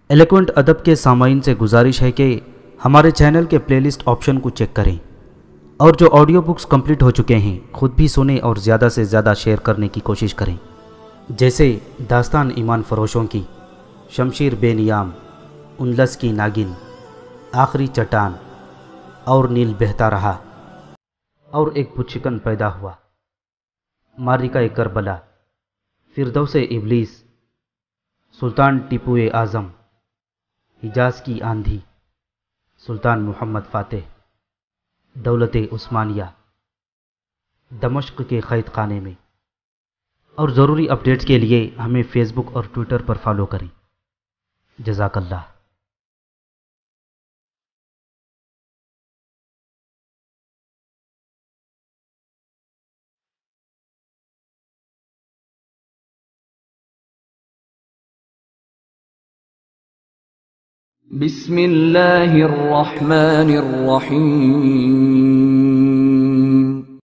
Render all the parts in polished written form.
Eloquent अदब के सामाइन से गुजारिश है कि हमारे चैनल के प्लेलिस्ट ऑप्शन को चेक करें और जो ऑडियो बुक्स कंप्लीट हो चुके हैं खुद भी सुनें और ज़्यादा से ज़्यादा शेयर करने की कोशिश करें, जैसे दास्तान ईमान फरोशों की, शमशीर बेनियाम, उनलस की नागिन, आखिरी चट्टान और नील बहता रहा और एक पुच्छिकन पैदा हुआ, मारिका करबला, फिरदौस इबलीस, सुल्तान टीपू आज़म, हिजाज की आंधी, सुल्तान मोहम्मद फातेह, दौलत उस्मानिया, दमश्क के क़ैद खाने में। और ज़रूरी अपडेट्स के लिए हमें फेसबुक और ट्विटर पर फॉलो करें। जज़ाकल्लाह। बिस्मिल्लाहिर्रहमानिर्रहीम।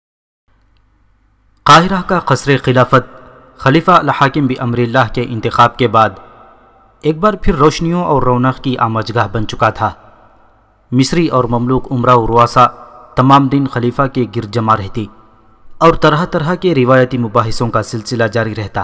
काहिरा का क़स्र खिलाफत खलीफा अल-हाकिम बिअम्रिल्लाह के इंतखाब के बाद एक बार फिर रोशनियों और रौनक की आमजगाह बन चुका था। मिस्री और ममलूक उमरा और रुआसा तमाम दिन खलीफा के गिरद जमा रहती और तरह तरह के रिवायती मुबाहिसों का सिलसिला जारी रहता।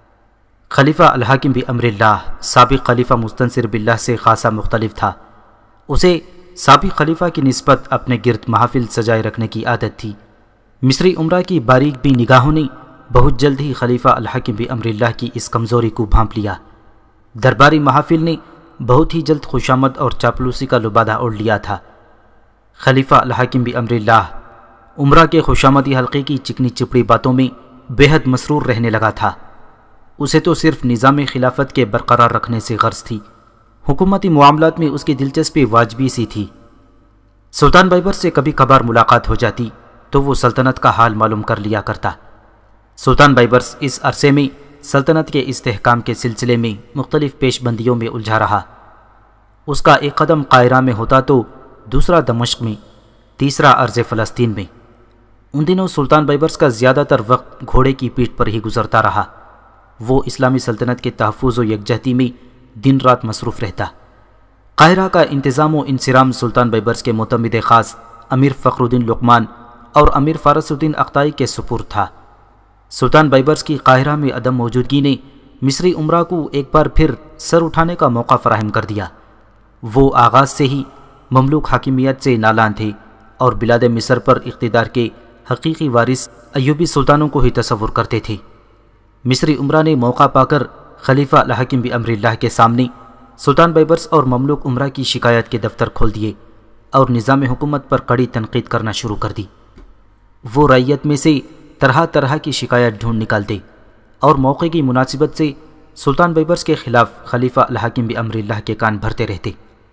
खलीफा अल-हाकिम बिअम्रिल्लाह साबिक़ खलीफा मुस्तनसिर बिल्लाह से खासा मुख्तलिफ था। उसे साबिक़ खलीफा की निस्बत अपने गिरद महफिल सजाए रखने की आदत थी। मिस्री उमरा की बारीक भी निगाहों ने बहुत जल्द ही खलीफा अल-हाकिम बिअम्रिल्लाह की इस कमज़ोरी को भांप लिया। दरबारी महफिल ने बहुत ही जल्द खुशामद और चापलूसी का लुबादा ओढ़ लिया था। खलीफा अल-हाकिम बिअम्रिल्लाह उमरा के खुशामदी हल्के की चिकनी चिपड़ी बातों में बेहद मसरूर रहने लगा था। उसे तो सिर्फ निज़ाम खिलाफत के बरकरार रखने से गर्ज थी। हुकूमती मामलात में उसकी दिलचस्पी वाजबी सी थी। सुल्तान बाइबर से कभी कभार मुलाकात हो जाती तो वो सल्तनत का हाल मालूम कर लिया करता। सुल्तान बाइबर्स इस अरसे में सल्तनत के इस्तेहकाम के सिलसिले में मुख्तलिफ पेशबंदियों में उलझा रहा। उसका एक कदम काहिरा में होता तो दूसरा दमश्क में, तीसरा अर्ज़ फ़लस्तीन में। उन दिनों सुल्तान बाइबर्स का ज़्यादातर वक्त घोड़े की पीठ पर ही गुजरता रहा। वो इस्लामी सल्तनत के तहफ़्फ़ुज़ व यकजहती में दिन रात मसरूफ़ रहता। काहिरा का इंतज़ाम व इंसिराम सुल्तान बाइबर्स के मोतमिद ख़ास अमीर फ़खरुद्दीन लुक़मान और अमीर फ़ारसुद्दीन अख्ताई के सुपुर्द था। सुल्तान बाइबर्स की काहिरा में अदम मौजूदगी ने मिस्री उमरा को एक बार फिर सर उठाने का मौका फ़राहम कर दिया। वो आगाज़ से ही ममलूक हाकिमियत से नालान थे और बिलाद मिस्र पर इक़्तिदार के हकीकी वारिस अय्यूबी सुल्तानों को ही तसव्वुर करते थे। मिस्री उमरा ने मौका पाकर खलीफा अल-हाकिम बिअम्रिल्लाह के सामने सुल्तान बाइबर्स और ममलूक उमरा की शिकायत के दफ्तर खोल दिए और निज़ाम हुकूमत पर कड़ी तनकीद करना शुरू कर दी। वो रैयत में से तरह तरह की शिकायत ढूंढ निकालते और मौके की मुनासिबत से सुल्तान बाइबर्स के ख़िलाफ़ खलीफा अल-हाकिम बिअम्रिल्लाह के कान भरते रहते।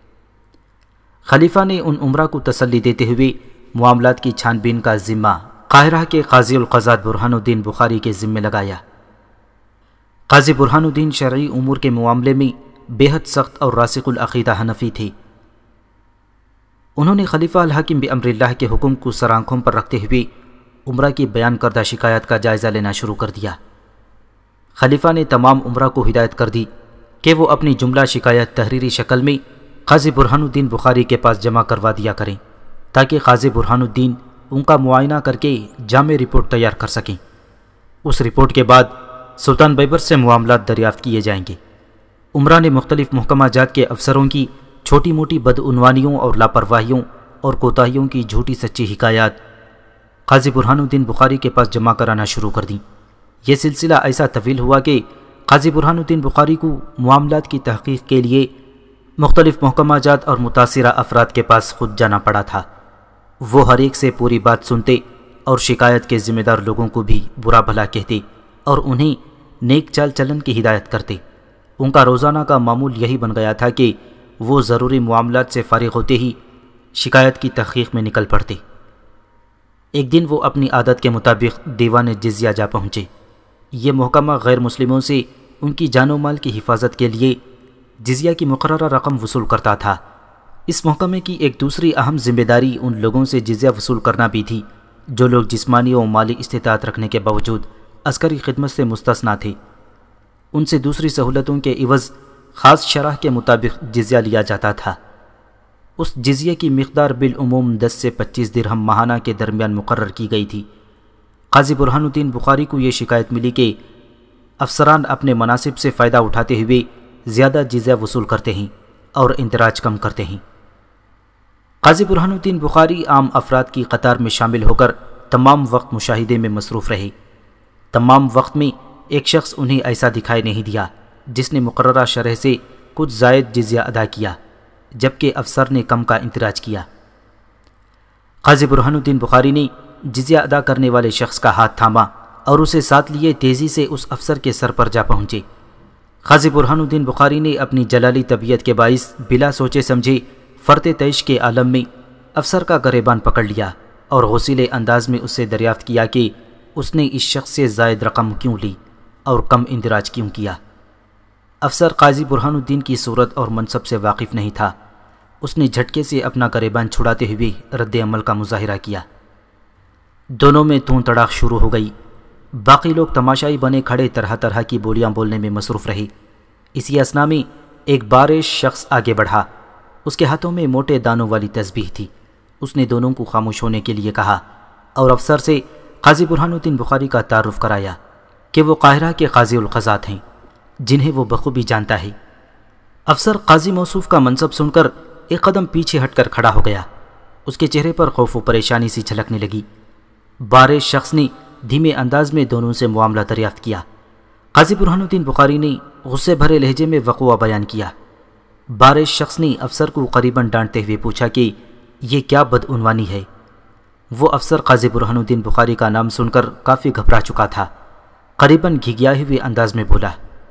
खलीफा ने उन उमरा को तसल्ली देते हुए मामलात की छानबीन का ज़िम्मा काहिरा के काज़ी उल-क़ज़ात बुरहानुद्दीन बुखारी के ज़िम्मे लगाया। काज़ी बुरहानुद्दीन शरई उमूर के मामले में बेहद सख्त और रासिकुल अक़ीदा हनफ़ी थे। उन्होंने खलीफा अल-हाकिम बिअम्रिल्लाह के हुक्म को सर आँखों पर रखते हुए उमरा की बयान करदा शिकायत का जायज़ा लेना शुरू कर दिया। खलीफा ने तमाम उमरा को हिदायत कर दी कि वो अपनी जुमला शिकायत तहरीरी शक्ल में काज़ी बुरहानुद्दीन बुखारी के पास जमा करवा दिया करें ताकि काज़ी बुरहानुद्दीन उनका मुआयना करके जामे रिपोर्ट तैयार कर सकें। उस रिपोर्ट के बाद सुल्तान बाइबर से मामलात दरियाफ़्त किए जाएंगे। उमरा ने मुख्तलिफ महकमा जात के अफसरों की छोटी मोटी बदउनवानियों और लापरवाहियों और कोताहियों की झूठी सच्ची हिकायत काज़ी बुरहानुद्दीन बुखारी के पास जमा कराना शुरू कर दी। ये सिलसिला ऐसा तवील हुआ कि काज़ी बुरहानुद्दीन बुखारी को मामलात की तहक़ीक़ के लिए मुख्तलिफ महकमा जात और मुतासिरा अफराद के पास खुद जाना पड़ा था। वो हर एक से पूरी बात सुनते और शिकायत के ज़िम्मेदार लोगों को भी बुरा भला कहते और उन्हें नेक चाल चलन की हिदायत करते। उनका रोज़ाना का मामूल यही बन गया था कि वो ज़रूरी मामलात से फ़ारिग़ होते ही शिकायत की तहक़ीक़ में निकल पड़ते। एक दिन वो अपनी आदत के मुताबिक दीवान जिज़िया जा पहुँचे। ये महकमा गैर मुस्लिमों से उनकी जानो माल की हिफाजत के लिए जिज़िया की मुकर्ररा रकम वसूल करता था। इस महकमे की एक दूसरी अहम जिम्मेदारी उन लोगों से जिज़िया वसूल करना भी थी जो लोग जिस्मानी और माली इस्तिताअत रखने के बावजूद अस्करी खिदमत से मुस्तस्ना थे। उनसे दूसरी सहूलतों के इवज़ خاص شرح کے مطابق جزیہ لیا جاتا تھا۔ اس جزیے کی مقدار بالعموم 10 سے 25 درہم ماہانہ کے درمیان مقرر کی گئی تھی۔ قاضی برہان الدین بخاری کو یہ شکایت ملی کہ افسران اپنے مناصب سے فائدہ اٹھاتے ہوئے زیادہ جزیہ وصول کرتے ہیں اور اندراج کم کرتے ہیں۔ قاضی برہان الدین بخاری عام افراد کی قطار میں شامل ہو کر تمام وقت مشاہدے میں مصروف رہے۔ تمام وقت میں ایک شخص انہیں ایسا دکھائی نہیں دیا جس نے مقررہ شرح سے کچھ زائد جزیہ ادا کیا، جبکہ افسر نے کم کا اندراج کیا۔ قاضی برہان الدین بخاری نے جزیہ ادا کرنے والے شخص کا ہاتھ تھاما اور اسے ساتھ لیے تیزی سے اس افسر کے سر پر جا پہنچے۔ قاضی برہان الدین بخاری نے اپنی جلالی طبیعت کے باعث بلا سوچے سمجھے فرط تیش کے عالم میں افسر کا گریبان پکڑ لیا اور غصیلے انداز میں اس سے دریافت کیا کہ اس نے اس شخص سے زائد رقم کیوں لی اور کم اندراج کیوں کیا۔ افسر قاضی برہان الدین کی صورت اور منصب سے واقف نہیں تھا۔ اس نے جھٹکے سے اپنا گریبان چھڑاتے ہوئے رد عمل کا مظاہرہ کیا۔ دونوں میں تون تڑاق شروع ہو گئی۔ باقی لوگ تماشائی بنے کھڑے طرح طرح کی بولیاں بولنے میں مصروف رہے۔ اسی اثنا میں ایک بارش شخص آگے بڑھا۔ اس کے ہاتھوں میں موٹے دانوں والی تسبیح تھی۔ اس نے دونوں کو خاموش ہونے کے لیے کہا اور افسر سے قاضی برہان الدین بخاری کا تعارف کرایا کہ وہ قاہرہ کے قاضی القضات ہیں، جنہیں وہ بخوبی جانتا ہے۔ افسر قاضی موصوف کا منصب سن کر ایک قدم پیچھے ہٹ کر کھڑا ہو گیا۔ اس کے چہرے پر خوف و پریشانی سی جھلکنے لگی۔ بارش شخص نے دھیمے انداز میں دونوں سے معاملہ دریافت کیا۔ قاضی برہان الدین بخاری نے غصے بھرے لہجے میں وقوع بیان کیا۔ بارش شخص نے افسر کو قریباً ڈانٹتے ہوئے پوچھا کہ یہ کیا بدعنوانی ہے؟ وہ افسر قاضی برہان الدین بخاری کا نام سن کر کافی گھبرا چکا تھا۔ قریباً گھگھیائے ہوئے انداز میں بولا،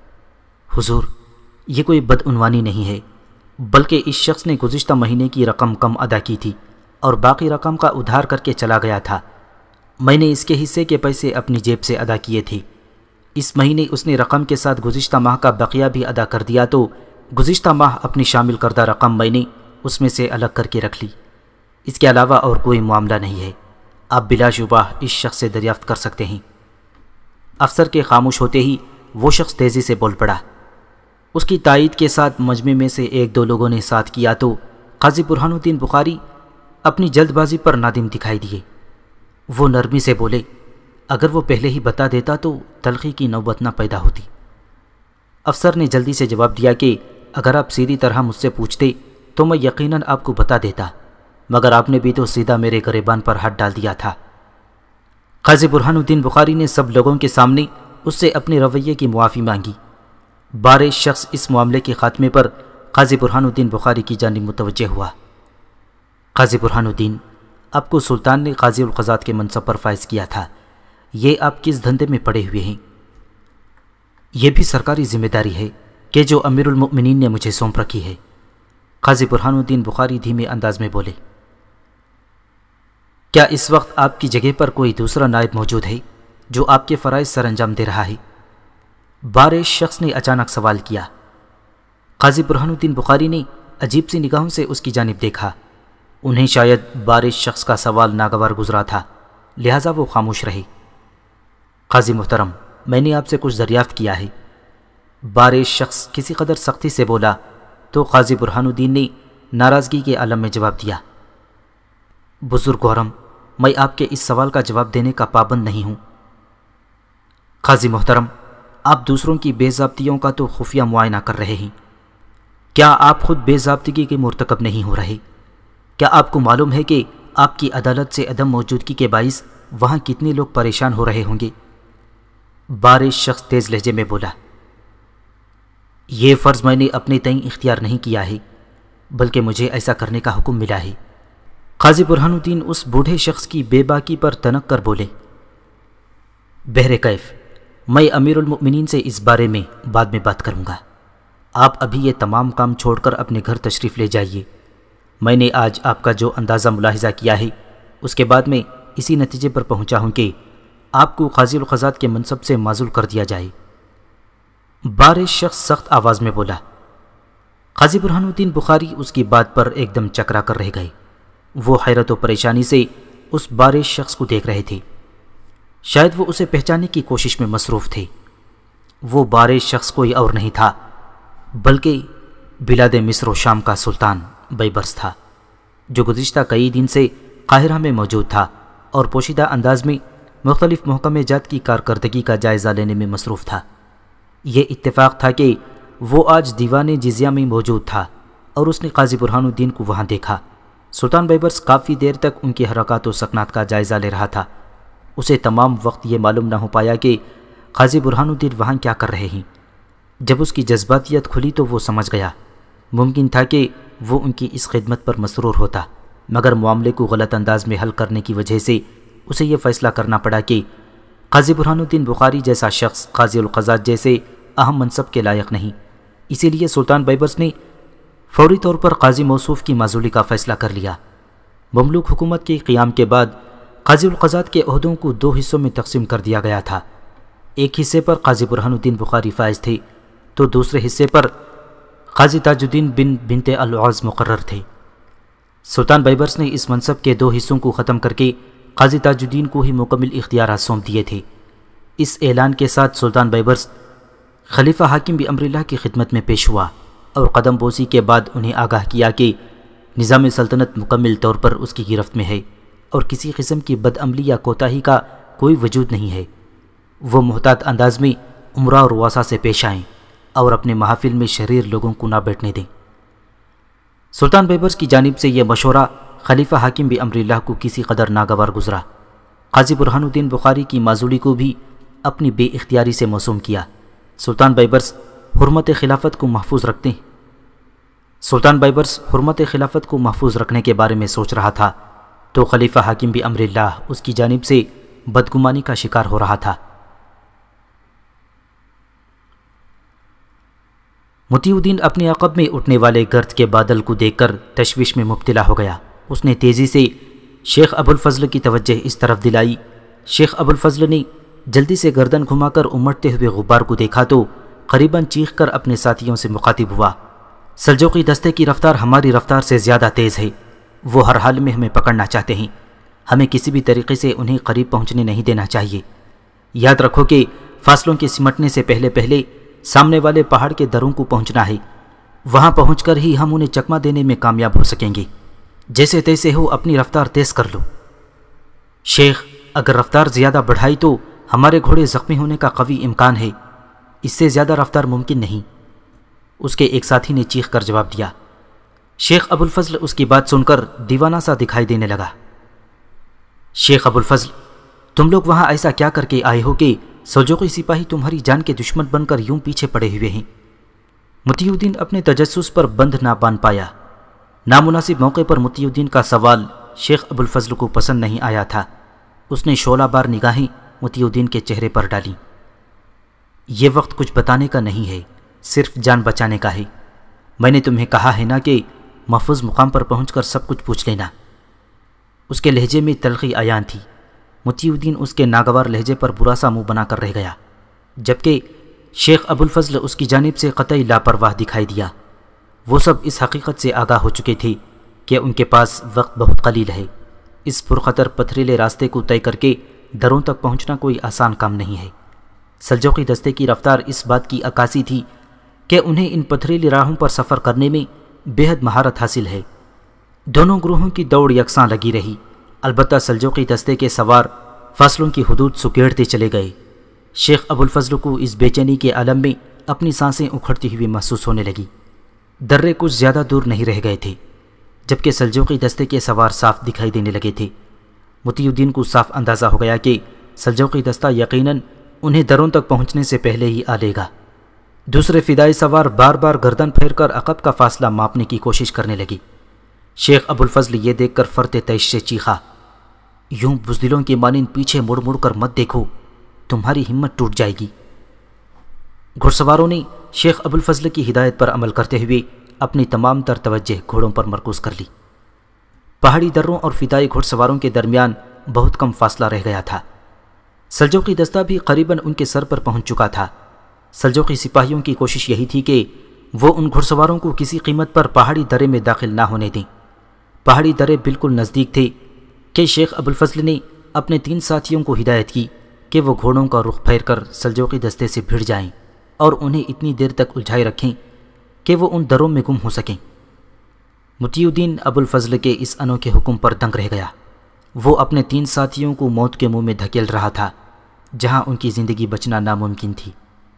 حضور، یہ کوئی بدعنوانی نہیں ہے، بلکہ اس شخص نے گزشتہ مہینے کی رقم کم ادا کی تھی اور باقی رقم کا ادھار کر کے چلا گیا تھا۔ میں نے اس کے حصے کے پیسے اپنی جیب سے ادا کیے تھے۔ اس مہینے اس نے رقم کے ساتھ گزشتہ ماہ کا بقیہ بھی ادا کر دیا تو گزشتہ ماہ اپنی شامل کردہ رقم میں نے اس میں سے الگ کر کے رکھ لی۔ اس کے علاوہ اور کوئی معاملہ نہیں ہے۔ آپ بلا شبہ اس شخص سے دریافت کر سکتے ہیں۔ افسر کے خاموش ہوتے ہی وہ شخص تیزی سے بول پڑا۔ اس کی تائید کے ساتھ مجمع میں سے ایک دو لوگوں نے ساتھ کیا تو قاضی برہان الدین بخاری اپنی جلد بازی پر نادم دکھائی دیے۔ وہ نرمی سے بولے، اگر وہ پہلے ہی بتا دیتا تو تلخی کی نوبت نہ پیدا ہوتی۔ افسر نے جلدی سے جواب دیا کہ اگر آپ سیدھی طرح مجھ سے پوچھتے تو میں یقیناً آپ کو بتا دیتا، مگر آپ نے بھی تو سیدھا میرے گریبان پر ہاتھ ڈال دیا تھا۔ قاضی برہان الدین بخاری نے سب لوگوں کے سامنے اس سے اپنے رویے کی معافی مانگی۔ بارش شخص اس معاملے کے خاتمے پر قاضی برہان الدین بخاری کی جانب متوجہ ہوا۔ قاضی برہان الدین، آپ کو سلطان نے قاضی القضات کے منصب پر فائز کیا تھا، یہ آپ کس دھندے میں پڑے ہوئے ہیں؟ یہ بھی سرکاری ذمہ داری ہے کہ جو امیر المؤمنین نے مجھے سونپ رکھی ہے۔ قاضی برہان الدین بخاری دھیمے انداز میں بولے، کیا اس وقت آپ کی جگہ پر کوئی دوسرا نائب موجود ہے جو آپ کے فرائض سر انجام دے رہا ہے؟ بارش شخص نے اچانک سوال کیا۔ قاضی برہان الدین بخاری نے عجیب سی نگاہوں سے اس کی جانب دیکھا۔ انہیں شاید بارش شخص کا سوال ناگوار گزرا تھا، لہٰذا وہ خاموش رہے۔ قاضی محترم، میں نے آپ سے کچھ دریافت کیا ہے۔ بارش شخص کسی قدر سختی سے بولا تو قاضی برہان الدین نے ناراضگی کے عالم میں جواب دیا، بزرگ گورم، میں آپ کے اس سوال کا جواب دینے کا پابند نہیں ہوں۔ قاضی محترم، آپ دوسروں کی بے ضابطگیوں کا تو خفیہ معائنہ کر رہے ہیں، کیا آپ خود بے ضابطگی کے مرتکب نہیں ہو رہے؟ کیا آپ کو معلوم ہے کہ آپ کی عدالت سے عدم موجودگی کے باعث وہاں کتنے لوگ پریشان ہو رہے ہوں گے؟ بارش شخص تیز لہجے میں بولا، یہ فرض میں نے اپنے تئیں اختیار نہیں کیا ہے، بلکہ مجھے ایسا کرنے کا حکم ملا ہے۔ قاضی برہان الدین اس بوڑھے شخص کی بے باکی پر تنک کر بولے، بہر کیف، میں امیر المؤمنین سے اس بارے میں بعد میں بات کروں گا۔ آپ ابھی یہ تمام کام چھوڑ کر اپنے گھر تشریف لے جائیے۔ میں نے آج آپ کا جو اندازہ ملاحظہ کیا ہے اس کے بعد میں اسی نتیجے پر پہنچا ہوں کہ آپ کو قاضی القضات کے منصب سے معزول کر دیا جائے۔ بارش شخص سخت آواز میں بولا۔ قاضی برہان الدین بخاری اس کی بات پر ایک دم چکرا کر رہ گئے۔ وہ حیرت و پریشانی سے اس بارش شخص کو دیکھ رہے تھے، شاید وہ اسے پہچاننے کی کوشش میں مصروف تھے۔ وہ بارش شخص کوئی اور نہیں تھا بلکہ بلاد مصر و شام کا سلطان بیبرس تھا، جو گزشتہ کئی دن سے قاہرہ میں موجود تھا اور پوشیدہ انداز میں مختلف محکمہ جات کی کارکردگی کا جائزہ لینے میں مصروف تھا۔ یہ اتفاق تھا کہ وہ آج دیوان جزیہ میں موجود تھا اور اس نے قاضی برہان الدین کو وہاں دیکھا۔ سلطان بیبرس کافی دیر تک ان کی حرکات و سکنات کا جائزہ لے رہا تھا۔ اسے تمام وقت یہ معلوم نہ ہو پایا کہ قاضی برہان الدین وہاں کیا کر رہے ہیں۔ جب اس کی جذباتیت کھلی تو وہ سمجھ گیا۔ ممکن تھا کہ وہ ان کی اس خدمت پر مسرور ہوتا، مگر معاملے کو غلط انداز میں حل کرنے کی وجہ سے اسے یہ فیصلہ کرنا پڑا کہ قاضی برہان الدین بخاری جیسا شخص قاضی القضات جیسے اہم منصب کے لائق نہیں۔ اسی لیے سلطان بیبرس نے فوری طور پر قاضی موصوف کی معزولی کا فیصلہ کر لیا۔ مملوک حکومت کے قیام کے بعد قاضی القضات کے عہدوں کو 2 حصوں میں تقسیم کر دیا گیا تھا۔ ایک حصے پر قاضی برہان الدین بخاری فائز تھے تو دوسرے حصے پر قاضی تاج الدین بنت العز مقرر تھے۔ سلطان بیبرس نے اس منصب کے 2 حصوں کو ختم کر کے قاضی تاج الدین کو ہی مکمل اختیارات سونپ دیے تھے۔ اس اعلان کے ساتھ سلطان بیبرس خلیفہ حاکم بامر اللہ کی خدمت میں پیش ہوا اور قدم بوسی کے بعد انہیں آگاہ کیا کہ نظام سلطنت مکمل طور پر اس کی گرفت میں ہے اور کسی قسم کی بدعملی یا کوتاہی کا کوئی وجود نہیں ہے۔ وہ محتاط انداز میں امراء اور رؤساء سے پیش آئیں اور اپنے محافل میں شریر لوگوں کو نہ بیٹھنے دیں۔ سلطان بیبرس کی جانب سے یہ مشورہ خلیفہ حاکم بامر اللہ کو کسی قدر ناگوار گزرا۔ قاضی برہان الدین بخاری کی معزولی کو بھی اپنی بے اختیاری سے موسوم کیا۔ سلطان بیبرس حرمت خلافت کو محفوظ رکھنے کے بارے میں سوچ رہا تھا تو خلیفہ حاکم بامر اللہ اس کی جانب سے بدگمانی کا شکار ہو رہا تھا۔ مطیع الدین اپنے عقب میں اٹھنے والے گرد کے بادل کو دیکھ کر تشویش میں مبتلا ہو گیا۔ اس نے تیزی سے شیخ ابوالفضل کی توجہ اس طرف دلائی۔ شیخ ابوالفضل نے جلدی سے گردن گھما کر امٹتے ہوئے غبار کو دیکھا تو قریباً چیخ کر اپنے ساتھیوں سے مخاطب ہوا، سلجوقی دستے کی رفتار ہماری رفتار سے زیادہ تیز ہے۔ وہ ہر حال میں ہمیں پکڑنا چاہتے ہیں۔ ہمیں کسی بھی طریقے سے انہیں قریب پہنچنے نہیں دینا چاہیے۔ یاد رکھو کہ فاصلوں کے سمٹنے سے پہلے سامنے والے پہاڑ کے دروں کو پہنچنا ہے۔ وہاں پہنچ کر ہی ہم انہیں چکما دینے میں کامیاب ہو سکیں گے۔ جیسے تیسے ہو اپنی رفتار تیز کر لو۔ شیخ، اگر رفتار زیادہ بڑھائی تو ہمارے گھوڑے زخمی ہونے کا قوی امکان ہے۔ اس سے زیادہ رفتار ممکن نہیں، اس کے ایک ساتھی نے چیخ کر جواب دیا۔ شیخ ابوالفضل اس کی بات سن کر دیوانہ سا دکھائی دینے لگا۔ شیخ ابوالفضل، تم لوگ وہاں ایسا کیا کر کے آئے ہو کہ سلجوقی سپاہی تمہاری جان کے دشمن بن کر یوں پیچھے پڑے ہوئے ہیں؟ مطیع الدین اپنے تجسس پر بند نہ باندھ پایا۔ نامناسب موقع پر مطیع الدین کا سوال شیخ ابوالفضل کو پسند نہیں آیا تھا۔ اس نے شعلہ بار نگاہیں مطیع الدین کے چہرے پر ڈالیں۔ یہ وقت کچھ بتانے کا نہیں ہے، صرف جان بچانے کا ہے۔ میں نے تمہیں کہا ہے نا کہ محفوظ مقام پر پہنچ کر سب کچھ پوچھ لینا۔ اس کے لہجے میں تلخی عیان تھی۔ مطیع الدین اس کے ناگوار لہجے پر برا سا منہ بنا کر رہ گیا، جبکہ شیخ ابوالفضل اس کی جانب سے قطعی لاپرواہ دکھائی دیا۔ وہ سب اس حقیقت سے آگاہ ہو چکے تھے کہ ان کے پاس وقت بہت قلیل ہے۔ اس پرخطر پتھریلے راستے کو طے کر کے دروں تک پہنچنا کوئی آسان کام نہیں ہے۔ سلجوقی دستے کی رفتار اس بات کی عکاسی تھی کہ انہیں ان پتھریلی راہوں پر سفر کرنے میں بے حد مہارت حاصل ہے۔ دونوں گروہوں کی دوڑ یکساں لگی رہی، البتہ سلجوقی دستے کے سوار فاصلوں کی حدود سکیڑتے چلے گئے۔ شیخ ابوالفضل کو اس بے چینی کے عالم میں اپنی سانسیں اکھڑتی ہوئی محسوس ہونے لگی۔ درے کچھ زیادہ دور نہیں رہ گئے تھے جبکہ سلجوقی دستے کے سوار صاف دکھائی دینے لگے تھے۔ مطیع الدین کو صاف اندازہ ہو گیا کہ سلجوقی دستہ یقیناً انہیں دروں تک پہنچنے سے پہلے ہی آ لے گا۔ دوسرے فدائی سوار بار بار گردن پھیر کر عقب کا فاصلہ ماپنے کی کوشش کرنے لگی۔ شیخ ابوالفضل یہ دیکھ کر فرط تیش سے چیخا، یوں بزدلوں کے مانند پیچھے مڑ مڑ کر مت دیکھو، تمہاری ہمت ٹوٹ جائے گی۔ گھڑ سواروں نے شیخ ابوالفضل کی ہدایت پر عمل کرتے ہوئے اپنی تمام تر توجہ گھوڑوں پر مرکوز کر لی۔ پہاڑی دروں اور فدائی گھڑ سواروں کے درمیان بہت کم فاصلہ رہ گیا تھا۔ سلجوقی دستہ بھی قریباً ان کے سر پر پہنچ چکا تھا۔ سلجوقی سپاہیوں کی کوشش یہی تھی کہ وہ ان گھڑ سواروں کو کسی قیمت پر پہاڑی درے میں داخل نہ ہونے دیں۔ پہاڑی درے بالکل نزدیک تھے کہ شیخ ابوالفضل نے اپنے 3 ساتھیوں کو ہدایت کی کہ وہ گھوڑوں کا رخ پھیر کر سلجوقی دستے سے بھڑ جائیں اور انہیں اتنی دیر تک الجھائے رکھیں کہ وہ ان دروں میں گم ہو سکیں۔ مطیع الدین ابو الفضل کے اس انوکھے حکم پر دنگ رہ گیا۔ وہ اپنے 3 ساتھیوں کو موت کے منہ میں دھکیل رہا تھا جہاں ان کی زندگی بچنا ناممکن تھی۔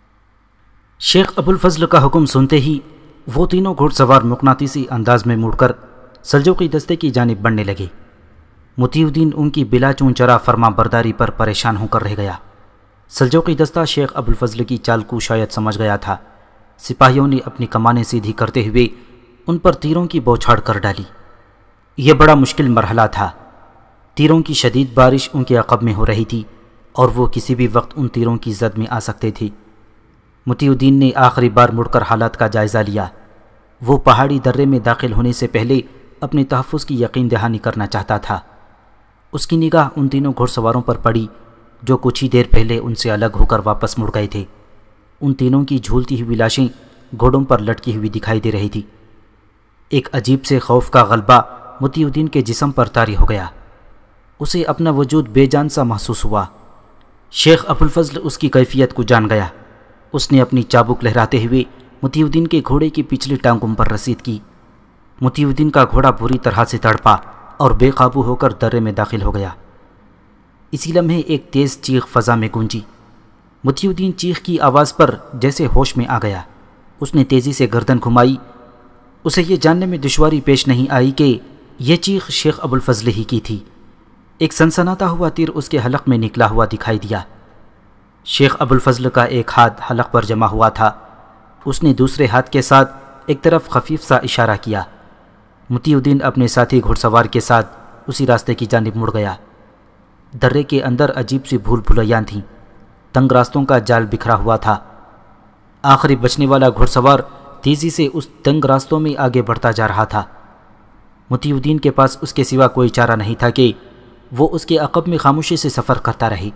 شیخ ابو الفضل کا حکم سنتے ہی وہ تینوں گھوڑ سوار مقناطیسی انداز میں مڑ کر سلجوقی دستے کی جانب بڑھنے لگے۔ مطیع الدین ان کی بلا چون چرا فرما برداری پر پریشان ہو کر رہ گیا۔ سلجوقی دستہ شیخ ابو الفضل کی چال کو شاید سمجھ گیا تھا۔ سپاہیوں نے اپنی کمانیں سیدھی کرتے ہوئے ان پر تیروں کی بوچھاڑ کر ڈالی۔ یہ بڑا مشکل مرحلہ تھا۔ تیروں کی شدید بارش ان کے عقب میں ہو رہی تھی اور وہ کسی بھی وقت ان تیروں کی زد میں آ سکتے تھے۔ مطیع الدین نے آخری بار مڑ کر حالات کا جائزہ لیا۔ وہ پہاڑی درے میں داخل ہونے سے پہلے اپنے تحفظ کی یقین دہانی کرنا چاہتا تھا۔ اس کی نگاہ ان تینوں گھوڑ سواروں پر پڑی جو کچھ ہی دیر پہلے ان سے الگ ہو کر واپس مڑ گئے تھے۔ ان تینوں کی جھولتی ہوئی لاشیں گھوڑوں پر لٹکی ہوئی دکھائی دے رہی تھی۔ ایک عجیب سے خوف کا غلبہ مطیع الدین کے جسم پر طاری ہو گیا۔ اسے اپنا وجود بے جان سا محسوس ہوا۔ شیخ ابو الفضل اس کی کیفیت کو جان گیا۔ اس نے اپنی چابک لہراتے ہوئے مطیع الدین کے گھوڑے کی پچھلی ٹانگوں پر رسید کی۔ مطیع الدین کا گھوڑا بری طرح سے تڑپا اور بے قابو ہو کر درے میں داخل ہو گیا۔ اسی لمحے ایک تیز چیخ فضا میں گونجی۔ مطیع الدین چیخ کی آواز پر جیسے ہوش میں آ گیا۔ اس نے تیزی سے گردن گھمائی۔ اسے یہ جاننے میں دشواری پیش نہیں آئی کہ یہ چیخ شیخ ابو الفضل ہی کی تھی۔ ایک سنسناتا ہوا تیر اس کے حلق میں نکلا ہوا دکھائی دیا۔ شیخ ابو الفضل کا ایک ہاتھ حلق پر جمع ہوا تھا۔ اس نے دوسرے ہاتھ کے ساتھ ایک طرف خفیف سا اشارہ کیا۔ مطیع الدین اپنے ساتھی گھوڑ سوار کے ساتھ اسی راستے کی جانب مڑ گیا۔ درے کے اندر عجیب سی بھول بھلیاں تھیں۔ تنگ راستوں کا جال بکھرا ہوا تھا۔ آخری بچنے والا گھوڑ سوار تیزی سے اس تنگ راستوں میں آگے بڑھتا جا رہا تھا۔ مطیع الدین کے پاس اس کے سوا کوئی چارہ نہیں تھا کہ وہ اس کے عقب میں خاموشی سے سفر کرتا رہے۔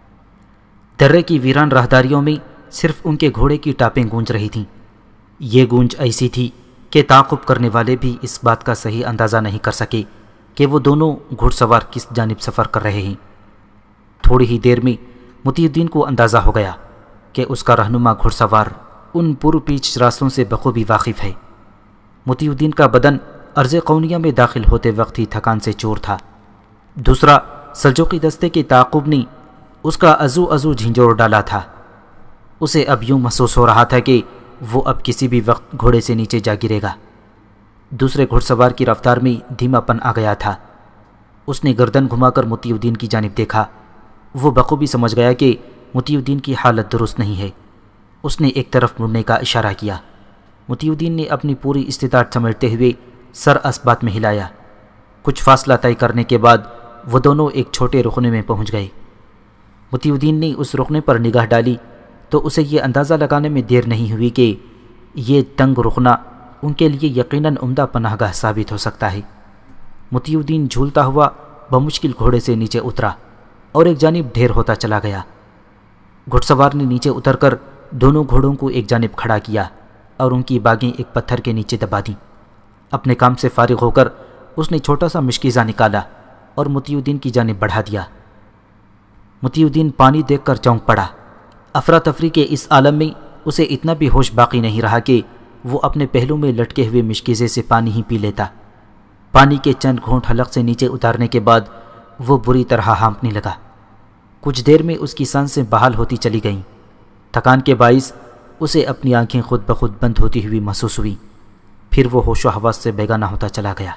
درے کی ویران راہداریوں میں صرف ان کے گھوڑے کی ٹاپیں گونج رہی تھیں۔ یہ گونج ایسی تھی کہ تعاقب کرنے والے بھی اس بات کا صحیح اندازہ نہیں کر سکے کہ وہ دونوں گھوڑ سوار کس جانب سفر کر رہے ہیں۔ تھوڑی ہی دیر میں مطیع الدین کو اندازہ ہو گیا کہ اس کا رہنما گھوڑ سوار ان پر پیچ راستوں سے بخوبی واقف ہے۔ مطیع الدین کا بدن ارض قونیہ میں داخل ہوتے وقت ہی تھکان سے چور تھا۔ دوسرا سلجوقی دستے کے تعاقب نے اس کا عزو جھنجھوڑ ڈالا تھا۔ اسے اب یوں محسوس ہو رہا تھا کہ وہ اب کسی بھی وقت گھوڑے سے نیچے جا گرے گا۔ دوسرے گھوڑ سوار کی رفتار میں دھیما پن آ گیا تھا۔ اس نے گردن گھما کر مطیع الدین کی جانب دیکھا۔ وہ بخوبی سمجھ گیا کہ مطیع الدین کی حالت درست نہیں ہے۔ اس نے ایک طرف مڑنے کا اشارہ کیا۔ مطیع الدین نے اپنی پوری استطاعت سمیٹتے ہوئے سر اسبات میں ہلایا۔ کچھ فاصلہ طے کرنے کے بعد وہ دونوں ایک چھوٹے رخنے میں پہنچ گئے۔ مطیع الدین نے اس رخنے پر نگاہ ڈالی تو اسے یہ اندازہ لگانے میں دیر نہیں ہوئی کہ یہ تنگ رخنہ ان کے لیے یقیناً عمدہ پناہ گاہ ثابت ہو سکتا ہے۔ مطیع الدین جھولتا ہوا بمشکل گھوڑے سے نیچے اترا اور ایک جانب ڈھیر ہوتا چلا گیا۔ گھڑ سوار نے نیچے اتر کر دونوں گھوڑوں کو ایک جانب کھڑا کیا اور ان کی باگیں ایک پتھر کے نیچے دبا دیں۔ اپنے کام سے فارغ ہو کر اس نے چھوٹا سا مشکیزہ نکالا اور مطیع الدین کی جانب بڑھا دیا۔ مطیع الدین پانی دیکھ کر چونک پڑا۔ افراتفری کے اس عالم میں اسے اتنا بھی ہوش باقی نہیں رہا کہ وہ اپنے پہلو میں لٹکے ہوئے مشکیزے سے پانی ہی پی لیتا۔ پانی کے چند گھونٹ حلق سے نیچے اتارنے کے بعد وہ بری طرح ہانپنے لگا۔ کچھ دیر میں اس کی سانسیں بحال ہوتی چلی گئیں۔ تھکان کے باعث اسے اپنی آنکھیں خود بخود بند ہوتی ہوئی محسوس ہوئیں۔ پھر وہ ہوش و حواس سے بیگانہ ہوتا چلا گیا۔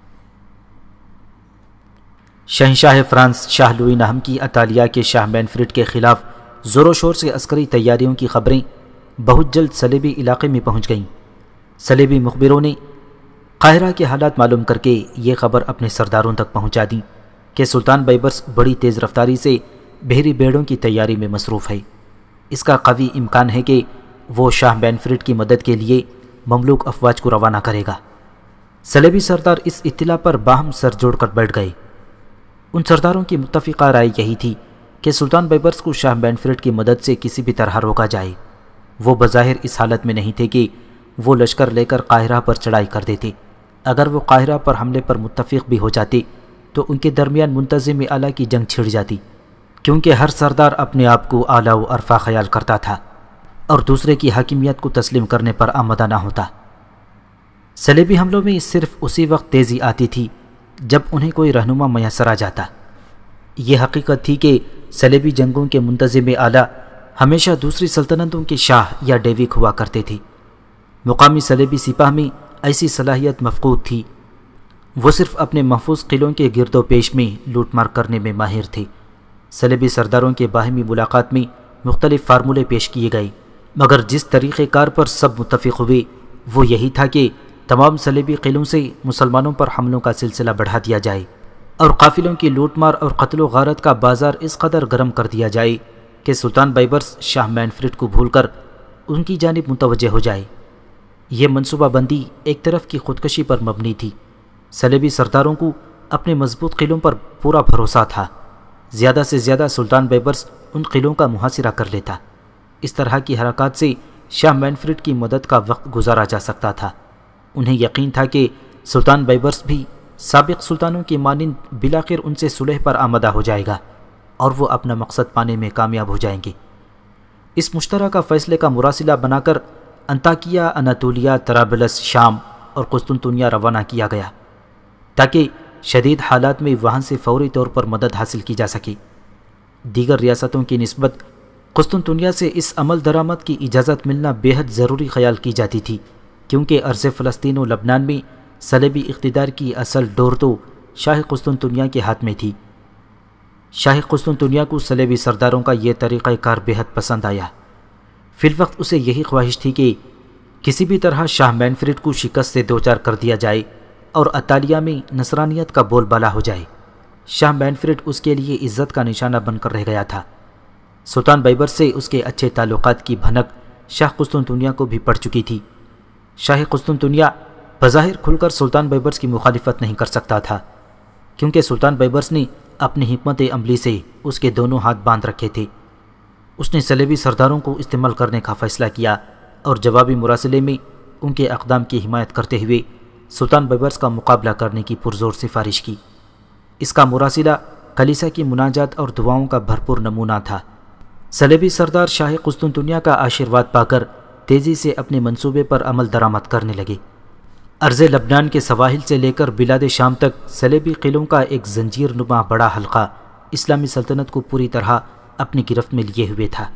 شہنشاہ فرانس شاہ لوئی نہم کی اطالیہ کے شاہ مینفریڈ کے خلاف زور و شور سے عسکری تیاریوں کی خبریں بہت جلد صلیبی علاقے میں پہنچ گئیں۔ صلیبی مخبروں نے قاہرہ کے حالات معلوم کر کے یہ خبر اپنے سرداروں تک پہنچا دی کہ سلطان بائبرس بڑی تیز رفتاری سے بحری بیڑوں کی تیاری میں مصروف ہے۔ اس کا قوی امکان ہے کہ وہ شاہ مینفریڈ کی مدد کے لیے مملوک افواج کو روانہ کرے گا۔ صلیبی سردار اس اطلاع پر باہم سر جوڑ کر بیٹھ گئے۔ ان سرداروں کی متفقہ رائے یہی تھی کہ سلطان بائبرس کو شاہ مینفریڈ کی مدد سے کسی بھی طرح روکا جائے۔ وہ بظاہر اس حالت میں نہیں تھے کہ وہ لشکر لے کر قاہرہ پر چڑھائی کر دیتے۔ اگر وہ قاہرہ پر حملے پر متفق بھی ہو جاتے تو ان کے درمیان منتظم اعلیٰ کی جنگ چھڑ جاتی، کیونکہ ہر سردار اپنے آپ کو اعلیٰ و ارفع خیال کرتا تھا۔ اور دوسرے کی حاکمیت کو تسلیم کرنے پر آمادہ نہ ہوتا۔ صلیبی حملوں میں صرف اسی وقت تیزی آتی تھی جب انہیں کوئی رہنما میسر آ جاتا۔ یہ حقیقت تھی کہ صلیبی جنگوں کے منتظم اعلیٰ ہمیشہ دوسری سلطنتوں کے شاہ یا ڈیوک ہوا کرتے تھے۔ مقامی صلیبی سپاہ میں ایسی صلاحیت مفقود تھی، وہ صرف اپنے محفوظ قلعوں کے گرد و پیش میں لوٹ مار کرنے میں ماہر تھے۔ صلیبی سرداروں کے باہمی ملاقات میں مختلف فارمولے پیش کیے گئے، مگر جس طریقہ کار پر سب متفق ہوئے وہ یہی تھا کہ تمام صلیبی قلعوں سے مسلمانوں پر حملوں کا سلسلہ بڑھا دیا جائے اور قافلوں کی لوٹ مار اور قتل و غارت کا بازار اس قدر گرم کر دیا جائے کہ سلطان بائبرس شاہ مینفریڈ کو بھول کر ان کی جانب متوجہ ہو جائے۔ یہ منصوبہ بندی ایک طرف کی خودکشی پر مبنی تھی۔ صلیبی سرداروں کو اپنے مضبوط قلعوں پر پورا بھروسہ تھا، زیادہ سے زیادہ سلطان بائبرس ان قلعوں کا محاصرہ کر لیتا۔ اس طرح کی حرکات سے شاہ مینفریڈ کی مدد کا وقت گزارا جا سکتا تھا۔ انہیں یقین تھا کہ سلطان بائبرس بھی سابق سلطانوں کی مانند بلاخر ان سے صلح پر آمادہ ہو جائے گا اور وہ اپنا مقصد پانے میں کامیاب ہو جائیں گے۔ اس مشترکہ فیصلے کا مراسلہ بنا کر انطاکیہ، اناطولیہ، طرابلس، شام اور قسطنطنیہ روانہ کیا گیا تاکہ شدید حالات میں وہاں سے فوری طور پر مدد حاصل کی جا سکے۔ دیگر ریاستوں کی نسبت قسطنطنیہ سے اس عمل درآمد کی اجازت ملنا بے حد ضروری خیال کی جاتی تھی، کیونکہ ارض فلسطین و لبنان میں صلیبی اقتدار کی اصل ڈور تو شاہ قسطنطنیہ کے ہاتھ میں تھی۔ شاہ قسطنطنیہ کو صلیبی سرداروں کا یہ طریقہ کار بے حد پسند آیا۔ فی الوقت اسے یہی خواہش تھی کہ کسی بھی طرح شاہ مینفریڈ کو شکست سے دوچار کر دیا جائے اور اطالیہ میں نصرانیت کا بول بالا ہو جائے۔ شاہ مینفریڈ اس کے لیے عزت کا نشانہ بن کر رہ گیا تھا۔ سلطان بائبرس سے اس کے اچھے تعلقات کی بھنک شاہ قسطنطنیہ کو بھی پڑ چکی تھی۔ شاہ قسطنطنیہ بظاہر کھل کر سلطان بائبرس کی مخالفت نہیں کر سکتا تھا، کیونکہ سلطان بائبرس نے اپنی حکمت عملی سے اس کے دونوں ہاتھ باندھ رکھے تھے۔ اس نے صلیبی سرداروں کو استعمال کرنے کا فیصلہ کیا اور جوابی مراسلے میں ان کے اقدام کی حمایت کرتے ہوئے سلطان بائبرس کا مقابلہ کرنے کی پرزور سفارش کی۔ اس کا مراسلہ کلیسا کی مناجات اور دعاؤں کا بھرپور نمونہ تھا۔ صلیبی سردار شاہ قسطنطنیہ کا آشیرواد پا کر تیزی سے اپنے منصوبے پر عمل درآمد کرنے لگے۔ ارض لبنان کے سواحل سے لے کر بلاد شام تک صلیبی قلعوں کا ایک زنجیر نما بڑا حلقہ اسلامی سلطنت کو پوری طرح اپنی گرفت میں لیے ہوئے تھا۔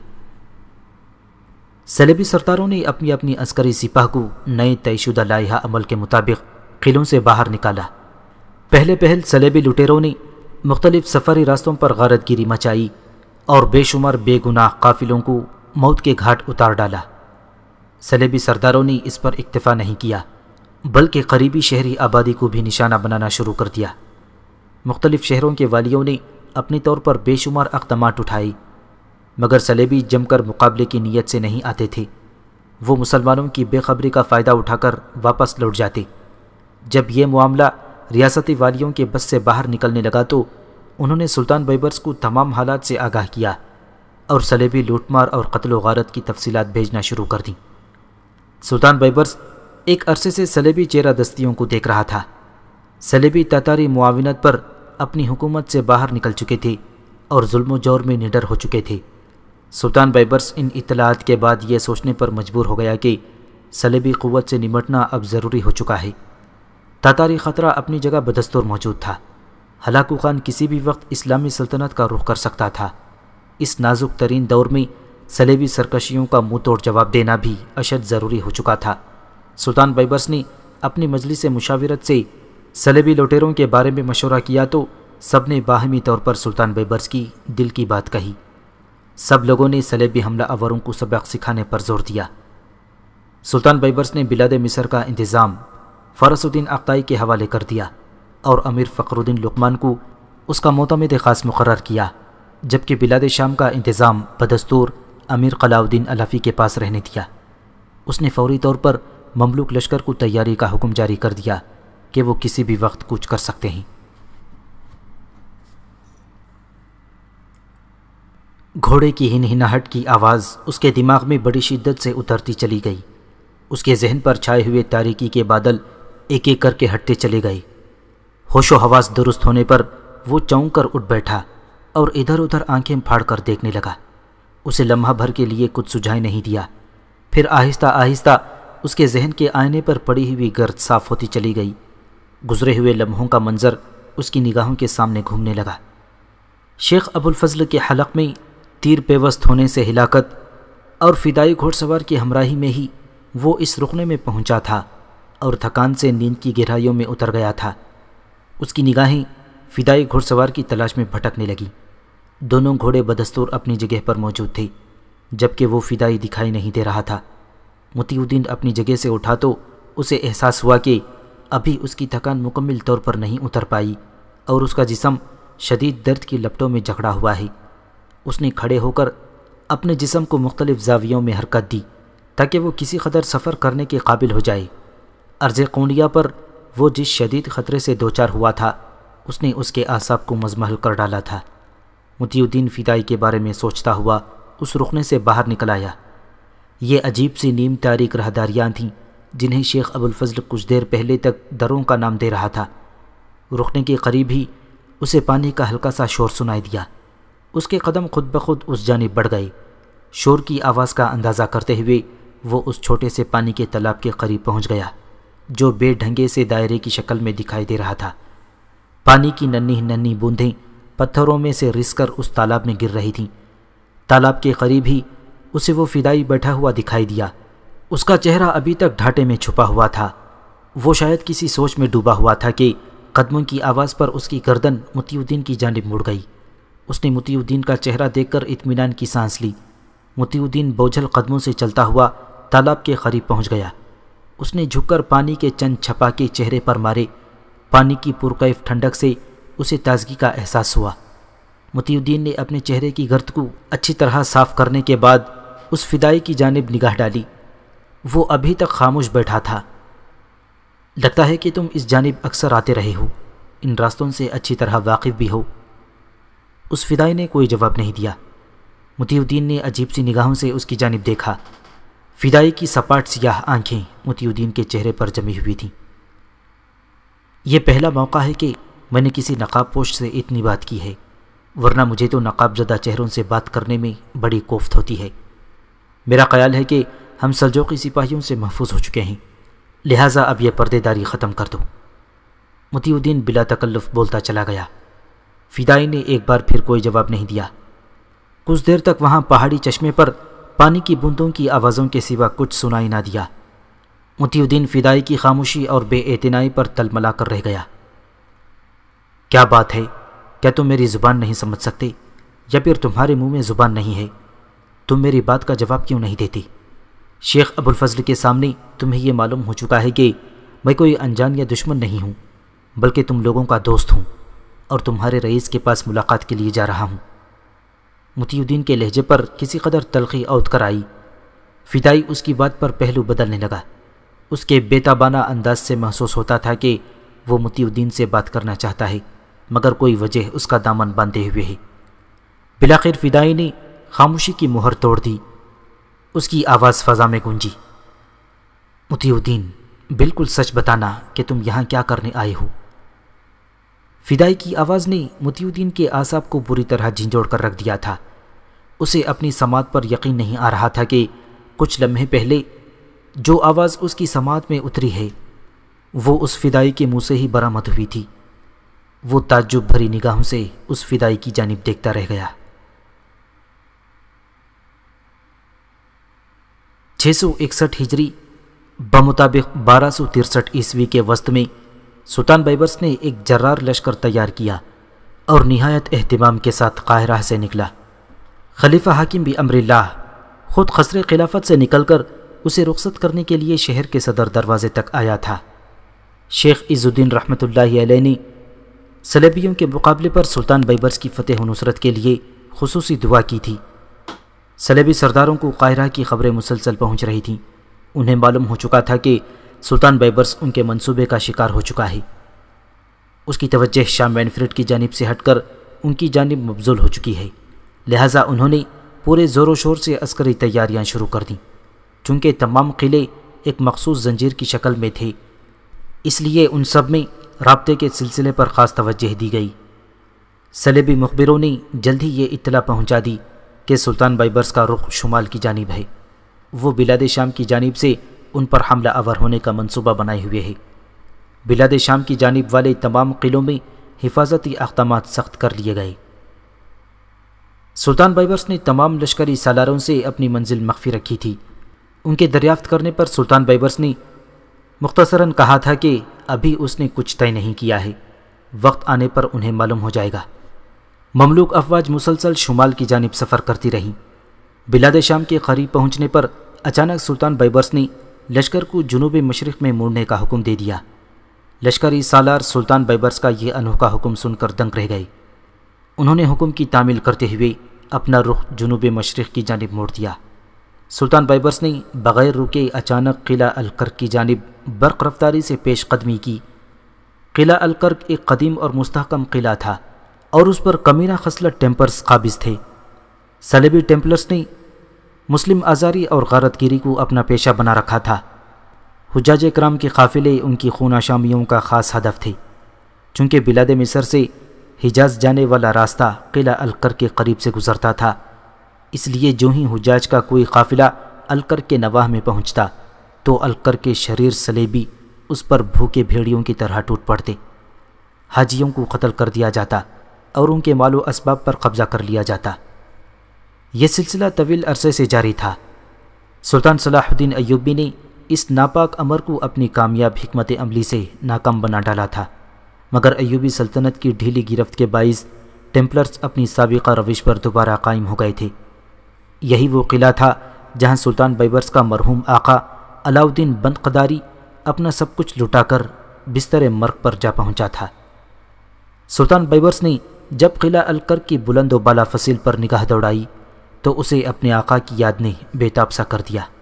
صلیبی سرداروں نے اپنی اپنی عسکری سپاہ کو نئے طے شدہ لائحہ عمل کے مطابق قلعوں سے باہر نکالا۔ پہل صلیبی لٹیروں نے مختلف سفری راستوں پر غارت گیری مچائی اور بے شمار بے گناہ قافلوں کو موت کے گھاٹ اتار ڈالا۔ صلیبی سرداروں نے اس پر اکتفا نہیں کیا، بلکہ قریبی شہری آبادی کو بھی نشانہ بنانا شروع کر دیا۔ مختلف شہروں کے والیوں نے اپنے طور پر بے شمار اقدامات اٹھائے، مگر صلیبی جم کر مقابلے کی نیت سے نہیں آتے تھے۔ وہ مسلمانوں کی بے خبری کا فائدہ اٹھا کر واپس لوٹ جاتے۔ جب یہ معاملہ ریاستی والیوں کے بس سے باہر نکلنے لگا تو انہوں نے سلطان بائبرس کو تمام حالات سے آگاہ کیا اور صلیبی لوٹ مار اور قتل و غارت کی تفصیلات بھیجنا شروع کر دیں۔ سلطان بائبرس ایک عرصے سے صلیبی چیرہ دستیوں کو دیکھ رہا تھا۔ صلیبی تاتاری معاونت پر اپنی حکومت سے باہر نکل چکے تھے اور ظلم و جور میں نڈر ہو چکے تھے۔ سلطان بائبرس ان اطلاعات کے بعد یہ سوچنے پر مجبور ہو گیا کہ صلیبی قوت سے نمٹنا اب ضروری ہو چکا ہے۔ تاتاری خطرہ اپنی جگہ بدستور موجود تھا۔ ہلاکو خان کسی بھی وقت اسلامی سلطنت کا رخ کر سکتا تھا۔ اس نازک ترین دور میں صلیبی سرکشیوں کا منہ توڑ جواب دینا بھی اشد ضروری ہو چکا تھا۔ سلطان بائبرس نے اپنی مجلس مشاورت سے صلیبی لوٹیروں کے بارے میں مشورہ کیا تو سب نے باہمی طور پر سلطان بائبرس کی دل کی بات کہی۔ سب لوگوں نے صلیبی حملہ آوروں کو سبق سکھانے پر زور دیا۔ سلطان بائبرس نے بلاد مصر کا انتظام فارس الدین اقطائی کے حوالے کر دیا اور امیر فخر الدین لقمان کو اس کا معتمد خاص مقرر کیا، جبکہ بلاد شام کا انتظام بدستور امیر قلاء الدین الافی کے پاس رہنے دیا۔ اس نے فوری طور پر مملوک لشکر کو تیاری کا حکم جاری کر دیا کہ وہ کسی بھی وقت کوچ کر سکتے ہیں۔ گھوڑے کی ہنہناہٹ کی آواز اس کے دماغ میں بڑی شدت سے اترتی چلی گئی۔ اس کے ذہن پر چھائے ہوئے تاریکی کے بادل ایک ایک کر کے ہٹتے چلے گئے۔ ہوش و حواس درست ہونے پر وہ چونک کر اٹھ بیٹھا اور ادھر ادھر آنکھیں پھاڑ کر دیکھنے لگا۔ اسے لمحہ بھر کے لیے کچھ سجھائی نہیں دیا پھر آہستہ آہستہ اس کے ذہن کے آئینے پر پڑی ہوئی گرد صاف ہوتی چلی گئی۔ گزرے ہوئے لمحوں کا منظر اس کی نگاہوں کے سامنے گھومنے لگا۔ شیخ ابو الفضل کے حلق میں تیر پیوست ہونے سے ہلاکت اور فدائی گھوڑ سوار کی ہمراہی میں ہی وہ اس رکنے میں پہنچا تھا اور تھکان سے نیند کی گہرائیوں میں اتر گیا تھا۔ اس کی نگاہیں فدائی گھوڑ سوار کی تلاش میں بھٹکنے لگیں۔ دونوں گھوڑے بدستور اپنی جگہ پر موجود تھے، جبکہ وہ فدائی دکھائی نہیں دے رہا تھا۔ مطیع الدین اپنی جگہ سے اٹھا تو اسے احساس ہوا کہ ابھی اس کی تھکان مکمل طور پر نہیں اتر پائی اور اس کا جسم شدید درد کی لپٹوں میں جکڑا ہوا ہے۔ اس نے کھڑے ہو کر اپنے جسم کو مختلف زاویوں میں حرکت دی تاکہ وہ کسی قدر سفر کرنے کے قابل ہو جائے۔ عرض قونیہ پر وہ جس شدید خطرے سے دوچار ہوا تھا اس نے اس کے اعصاب کو مزمحل کر ڈالا تھا۔ مطیع الدین فدائی کے بارے میں سوچتا ہوا اس رخنے سے باہر نکل آیا۔ یہ عجیب سی نیم تاریک راہداریاں تھیں جنہیں شیخ ابو الفضل کچھ دیر پہلے تک دروں کا نام دے رہا تھا۔ رخنے کے قریب ہی اسے پانی کا ہلکا سا شور سنائی دیا۔ اس کے قدم خود بخود اس جانب بڑھ گئے۔ شور کی آواز کا اندازہ کرتے ہوئے وہ اس چھوٹے سے پانی کے تالاب کے قریب پہنچ گیا جو بے ڈھنگے سے دائرے کی شکل میں دکھائی دے رہا تھا۔ پانی کی ننھی ننھی بوندیں پتھروں میں سے رس کر اس تالاب میں گر رہی تھیں۔ تالاب کے قریب ہی اسے وہ فدائی بیٹھا ہوا دکھائی دیا۔ اس کا چہرہ ابھی تک ڈھاٹے میں چھپا ہوا تھا۔ وہ شاید کسی سوچ میں ڈوبا ہوا تھا کہ قدموں کی آواز پر اس کی گردن مطیع الدین کی جانب مڑ گئی۔ اس نے مطیع الدین کا چہرہ دیکھ کر اطمینان کی سانس لی۔ مطیع الدین بوجھل قدموں سے چلتا ہوا تالاب کے قریب پہنچ گیا۔ اس نے جھک کر پانی کے چند چھپاکے چہرے پر مارے۔ پانی کی پرکیف ٹھنڈک سے اسے تازگی کا احساس ہوا۔ مطیع الدین نے اپنے چہرے کی گرد کو اچھی طرح صاف کرنے کے بعد اس فدائی کی جانب نگاہ ڈالی۔ وہ ابھی تک خاموش بیٹھا تھا۔ لگتا ہے کہ تم اس جانب اکثر آتے رہے ہو، ان راستوں سے اچھی طرح واقف بھی ہو۔ اس فدائی نے کوئی جواب نہیں دیا۔ مطیع الدین نے عجیب سی نگاہوں سے اس کی جانب دیکھا۔ فدائی کی سپاٹ سیاہ آنکھیں مطیع الدین کے چہرے پر جمی ہوئی تھیں۔ یہ پہلا موقع ہے کہ میں نے کسی نقاب پوش سے اتنی بات کی ہے، ورنہ مجھے تو نقاب زدہ چہروں سے بات کرنے میں بڑی کوفت ہوتی ہے۔ میرا خیال ہے کہ ہم سلجوقی سپاہیوں سے محفوظ ہو چکے ہیں، لہٰذا اب یہ پردے داری ختم کر دو۔ مطیع الدین بلا تکلف بولتا چلا گیا۔ فدائی نے ایک بار پھر کوئی جواب نہیں دیا۔ کچھ دیر تک وہاں پہاڑی چشمے پر پانی کی بوندوں کی آوازوں کے سوا کچھ سنائی نہ دیا۔ مطیع الدین فدائی کی خاموشی اور بے اعتنائی پر تلملا کر رہ گیا۔ کیا بات ہے؟ کیا تم میری زبان نہیں سمجھ سکتے، یا پھر تمہارے منہ میں زبان نہیں ہے؟ تم میری بات کا جواب کیوں نہیں دیتے؟ شیخ ابو الفضل کے سامنے تمہیں یہ معلوم ہو چکا ہے کہ میں کوئی انجان یا دشمن نہیں ہوں، بلکہ تم لوگوں کا دوست ہوں اور تمہارے رئیس کے پاس ملاقات کے لیے جا رہا ہوں۔ مطیع الدین کے لہجے پر کسی قدر تلخی عود کر آئی۔ فدائی اس کی بات پر پہلو بدلنے لگا۔ اس کے بے تابانہ انداز سے محسوس ہوتا تھا کہ وہ مطیع الدین سے بات کرنا چاہتا ہے، مگر کوئی وجہ اس کا دامن باندھے ہوئے ہے۔ بلاخر فدائی نے خاموشی کی مہر توڑ دی۔ اس کی آواز فضا میں گونجی۔ مطیع الدین، بالکل سچ بتانا کہ تم یہاں کیا کرنے آئے ہو؟ فدائی کی آواز نے مطیع الدین کے اعصاب کو بری طرح جھنجھوڑ کر رکھ دیا تھا۔ اسے اپنی سماعت پر یقین نہیں آ رہا تھا کہ کچھ لمحے پہلے جو آواز اس کی سماعت میں اتری ہے وہ اس فدائی کے منہ سے ہی برآمد ہوئی تھی۔ وہ تعجب بھری نگاہوں سے اس فدائی کی جانب دیکھتا رہ گیا۔ 661 ہجری بمطابق 1263 عیسوی کے وسط میں سلطان بائبرس نے ایک جرار لشکر تیار کیا اور نہایت اہتمام کے ساتھ قاہرہ سے نکلا۔ خلیفہ حاکم بامر اللہ خود قصر خلافت سے نکل کر اسے رخصت کرنے کے لیے شہر کے صدر دروازے تک آیا تھا۔ شیخ عز الدین رحمۃ اللہ علیہ نے صلیبیوں کے مقابلے پر سلطان بائبرس کی فتح و نصرت کے لیے خصوصی دعا کی تھی۔ صلیبی سرداروں کو قاہرہ کی خبریں مسلسل پہنچ رہی تھیں۔ انہیں معلوم ہو چکا تھا کہ سلطان بائبرس ان کے منصوبے کا شکار ہو چکا ہے۔ اس کی توجہ شام وینفریڈ کی جانب سے ہٹ کر ان کی جانب مبذول ہو چکی ہے، لہٰذا انہوں نے پورے زور و شور سے عسکری تیاریاں شروع کر دیں۔ چونکہ تمام قلعے ایک مخصوص زنجیر کی شکل میں تھے، اس لیے ان سب میں رابطے کے سلسلے پر خاص توجہ دی گئی۔ صلیبی مخبروں نے جلد ہی یہ اطلاع پہنچا دی کہ سلطان بائبرس کا رخ شمال کی جانب ہے۔ وہ بلاد شام کی جانب سے ان پر حملہ آور ہونے کا منصوبہ بنائے ہوئے ہے۔ بلاد شام کی جانب والے تمام قلعوں میں حفاظتی اقدامات سخت کر لیے گئے۔ سلطان بائبرس نے تمام لشکری سالاروں سے اپنی منزل مخفی رکھی تھی۔ ان کے دریافت کرنے پر سلطان بائبرس نے مختصراً کہا تھا کہ ابھی اس نے کچھ طے نہیں کیا ہے، وقت آنے پر انہیں معلوم ہو جائے گا۔ مملوک افواج مسلسل شمال کی جانب سفر کرتی رہیں۔ بلاد شام کے قریب پہنچنے پر اچانک سلطان بائبرس نے لشکر کو جنوب مشرق میں موڑنے کا حکم دے دیا۔ لشکری سالار سلطان بائبرس کا یہ انوکھا حکم سن کر دنگ رہ گئے۔ انہوں نے حکم کی تعمیل کرتے ہوئے اپنا رخ جنوب مشرق کی جانب موڑ دیا۔ سلطان بائبرس نے بغیر رکے اچانک قلعہ الکرک کی جانب برق رفتاری سے پیش قدمی کی۔ قلعہ الکرک ایک قدیم اور مستحکم قلعہ تھا اور اس پر کمینہ خصلت ٹیمپلرز قابض تھے۔ صلیبی ٹیمپلرز نے مسلم آزاری اور غارت گیری کو اپنا پیشہ بنا رکھا تھا۔ حجاج کرام کے قافلے ان کی خون آشامیوں کا خاص ہدف تھے۔ چونکہ بلاد مصر سے حجاز جانے والا راستہ قلعہ الکرک کے قریب سے گزرتا تھا، اس لیے جو ہی حجاج کا کوئی قافلہ الکرک کے نواح میں پہنچتا تو الکرک کے شریر صلیبی اس پر بھوکے بھیڑیوں کی طرح ٹوٹ پڑتے۔ حاجیوں کو قتل کر دیا جاتا اور ان کے مال و اسباب پر قبضہ کر لیا جاتا۔ یہ سلسلہ طویل عرصے سے جاری تھا۔ سلطان صلاح الدین ایوبی نے اس ناپاک امر کو اپنی کامیاب حکمت عملی سے ناکام بنا ڈالا تھا، مگر ایوبی سلطنت کی ڈھیلی گرفت کے باعث ٹیمپلرز اپنی سابقہ روش پر دوبارہ قائم ہو گئے تھے۔ یہی وہ قلعہ تھا جہاں سلطان بائبرس کا مرحوم آقا علاؤالدین بند قداری اپنا سب کچھ لٹا کر بستر مرگ پر جا پہنچا تھا۔ سلطان بائبرس نے جب قلعہ الکرک کی بلند و بالا فصیل پر نگاہ دوڑائی تو اسے اپنے آقا کی یاد نے بے تاب سا کر دیا۔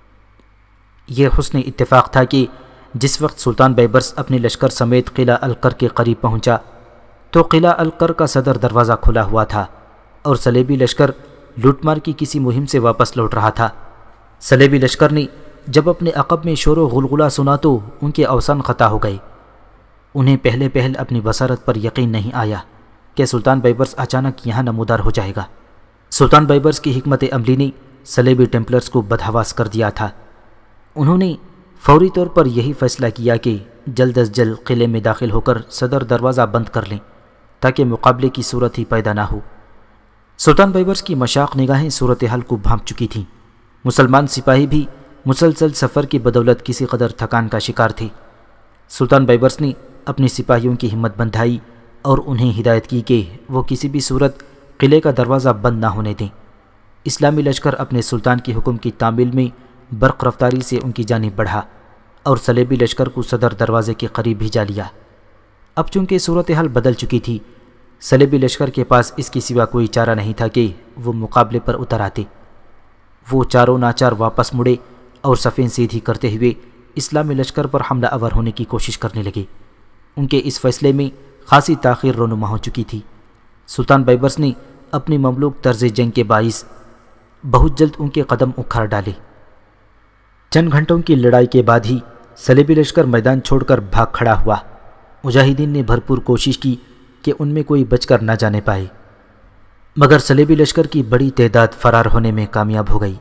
یہ حسن اتفاق تھا کہ جس وقت سلطان بائبرس اپنے لشکر سمیت قلعہ الکرک کے قریب پہنچا تو قلعہ الکرک کا صدر دروازہ کھلا ہوا تھا اور صلیبی لشکر لوٹ مار کی کسی مہم سے واپس لوٹ رہا تھا۔ صلیبی لشکر نے جب اپنے عقب میں شور و غلغلہ سنا تو ان کے اوسان خطا ہو گئے۔ انہیں پہلے پہل اپنی بصارت پر یقین نہیں آیا کہ سلطان بائبرس اچانک یہاں نمودار ہو جائے گا۔ سلطان بائبرس کی حکمت عملی نے صلیبی ٹیمپلرز کو بدحواس کر دیا تھا۔ انہوں نے فوری طور پر یہی فیصلہ کیا کہ جلد از جلد قلعے میں داخل ہو کر صدر دروازہ بند کر لیں تاکہ مقابلے کی صورت ہی پیدا نہ ہو۔ سلطان بائبرس کی مشاق نگاہیں صورتحال کو بھانپ چکی تھیں۔ مسلمان سپاہی بھی مسلسل سفر کی بدولت کسی قدر تھکان کا شکار تھے۔ سلطان بائبرس نے اپنی سپاہیوں کی ہمت بندھائی اور انہیں ہدایت کی کہ وہ کسی بھی صورت قلعے کا دروازہ بند نہ ہونے دیں۔ اسلامی لشکر اپنے سلطان کی حکم کی تعمیل میں برق رفتاری سے ان کی جانب بڑھا اور صلیبی لشکر کو صدر دروازے کے قریب بھیجا لیا۔ اب چونکہ صورتحال بدل چکی تھی، صلیبی لشکر کے پاس اس کی سوا کوئی چارہ نہیں تھا کہ وہ مقابلے پر اتر آتے۔ وہ چاروں ناچار واپس مڑے اور صفیں سیدھی کرتے ہوئے اسلامی لشکر پر حملہ آور ہونے کی کوشش کرنے لگے۔ ان کے اس فیصلے میں خاصی تاخیر رونما ہو چکی تھی۔ سلطان بائبرس نے اپنی مملوک طرز جنگ کے باعث بہت جلد ان کے قدم اکھاڑ ڈالے۔ چند گھنٹوں کی لڑائی کے بعد ہی صلیبی لشکر میدان چھوڑ کر بھاگ کھڑا ہوا۔ مجاہدین نے بھرپور کوشش کی کہ ان میں کوئی بچ کر نہ جانے پائے، مگر صلیبی لشکر کی بڑی تعداد فرار ہونے میں کامیاب ہو گئی۔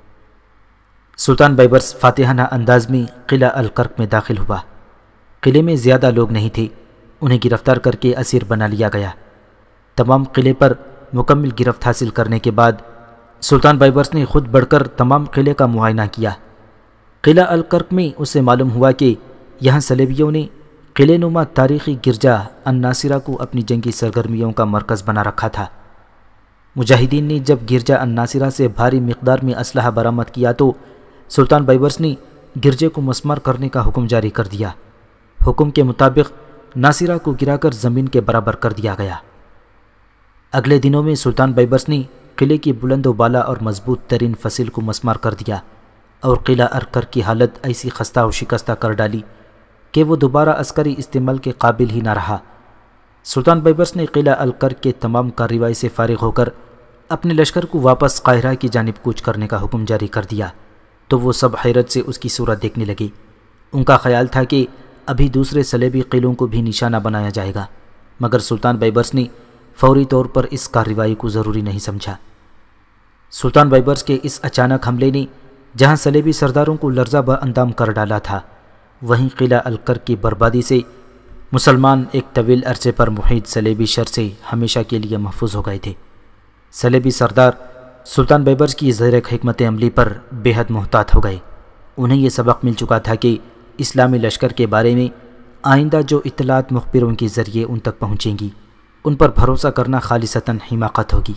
سلطان بائبرس فاتحانہ انداز میں قلعہ الکرک میں داخل ہوا۔ قلعے میں زیادہ لوگ نہیں تھے، انہیں گرفتار کر کے اسیر بنا لیا گیا۔ تمام قلعے پر مکمل گرفت حاصل کرنے کے بعد سلطان بائبرس نے خود بڑھ کر تمام قلعے کا معائنہ کیا۔ قلعہ الکرک میں اسے معلوم ہوا کہ یہاں صلیبیوں نے قلعے نما تاریخی گرجا الناصرہ کو اپنی جنگی سرگرمیوں کا مرکز بنا رکھا تھا۔ مجاہدین نے جب گرجا الناصرہ سے بھاری مقدار میں اسلحہ برآمد کیا تو سلطان بائبرس نے گرجے کو مسمار کرنے کا حکم جاری کر دیا۔ حکم کے مطابق ناصرہ کو گرا کر زمین کے برابر کر دیا گیا۔ اگلے دنوں میں سلطان بائبرس نے قلعے کی بلند و بالا اور مضبوط ترین فصیل کو مسمار کر دیا اور قلعہ الکرک کی حالت ایسی خستہ و شکستہ کر ڈالی کہ وہ دوبارہ عسکری استعمال کے قابل ہی نہ رہا۔ سلطان بائبرس نے قلعہ الکرک کے تمام کارروائی سے فارغ ہو کر اپنے لشکر کو واپس قاہرہ کی جانب کوچ کرنے کا حکم جاری کر دیا تو وہ سب حیرت سے اس کی صورت دیکھنے لگے۔ ان کا خیال تھا کہ ابھی دوسرے صلیبی قلعوں کو بھی نشانہ بنایا جائے گا، مگر سلطان بائبرس نے فوری طور پر اس کارروائی کو ضروری نہیں سمجھا۔ سلطان بائبرس کے اس اچانک حملے نے جہاں صلیبی سرداروں کو لرزہ بہ اندام کر ڈالا تھا، وہیں قلعہ الکر کی بربادی سے مسلمان ایک طویل عرصے پر محیط صلیبی شر سے ہمیشہ کے لیے محفوظ ہو گئے تھے۔ صلیبی سردار سلطان بائبرز کی زیر حکمت عملی پر بے حد محتاط ہو گئے۔ انہیں یہ سبق مل چکا تھا کہ اسلامی لشکر کے بارے میں آئندہ جو اطلاعات مخبروں کے ذریعے ان تک پہنچیں گی، ان پر بھروسہ کرنا خالصتاً حماقت ہوگی۔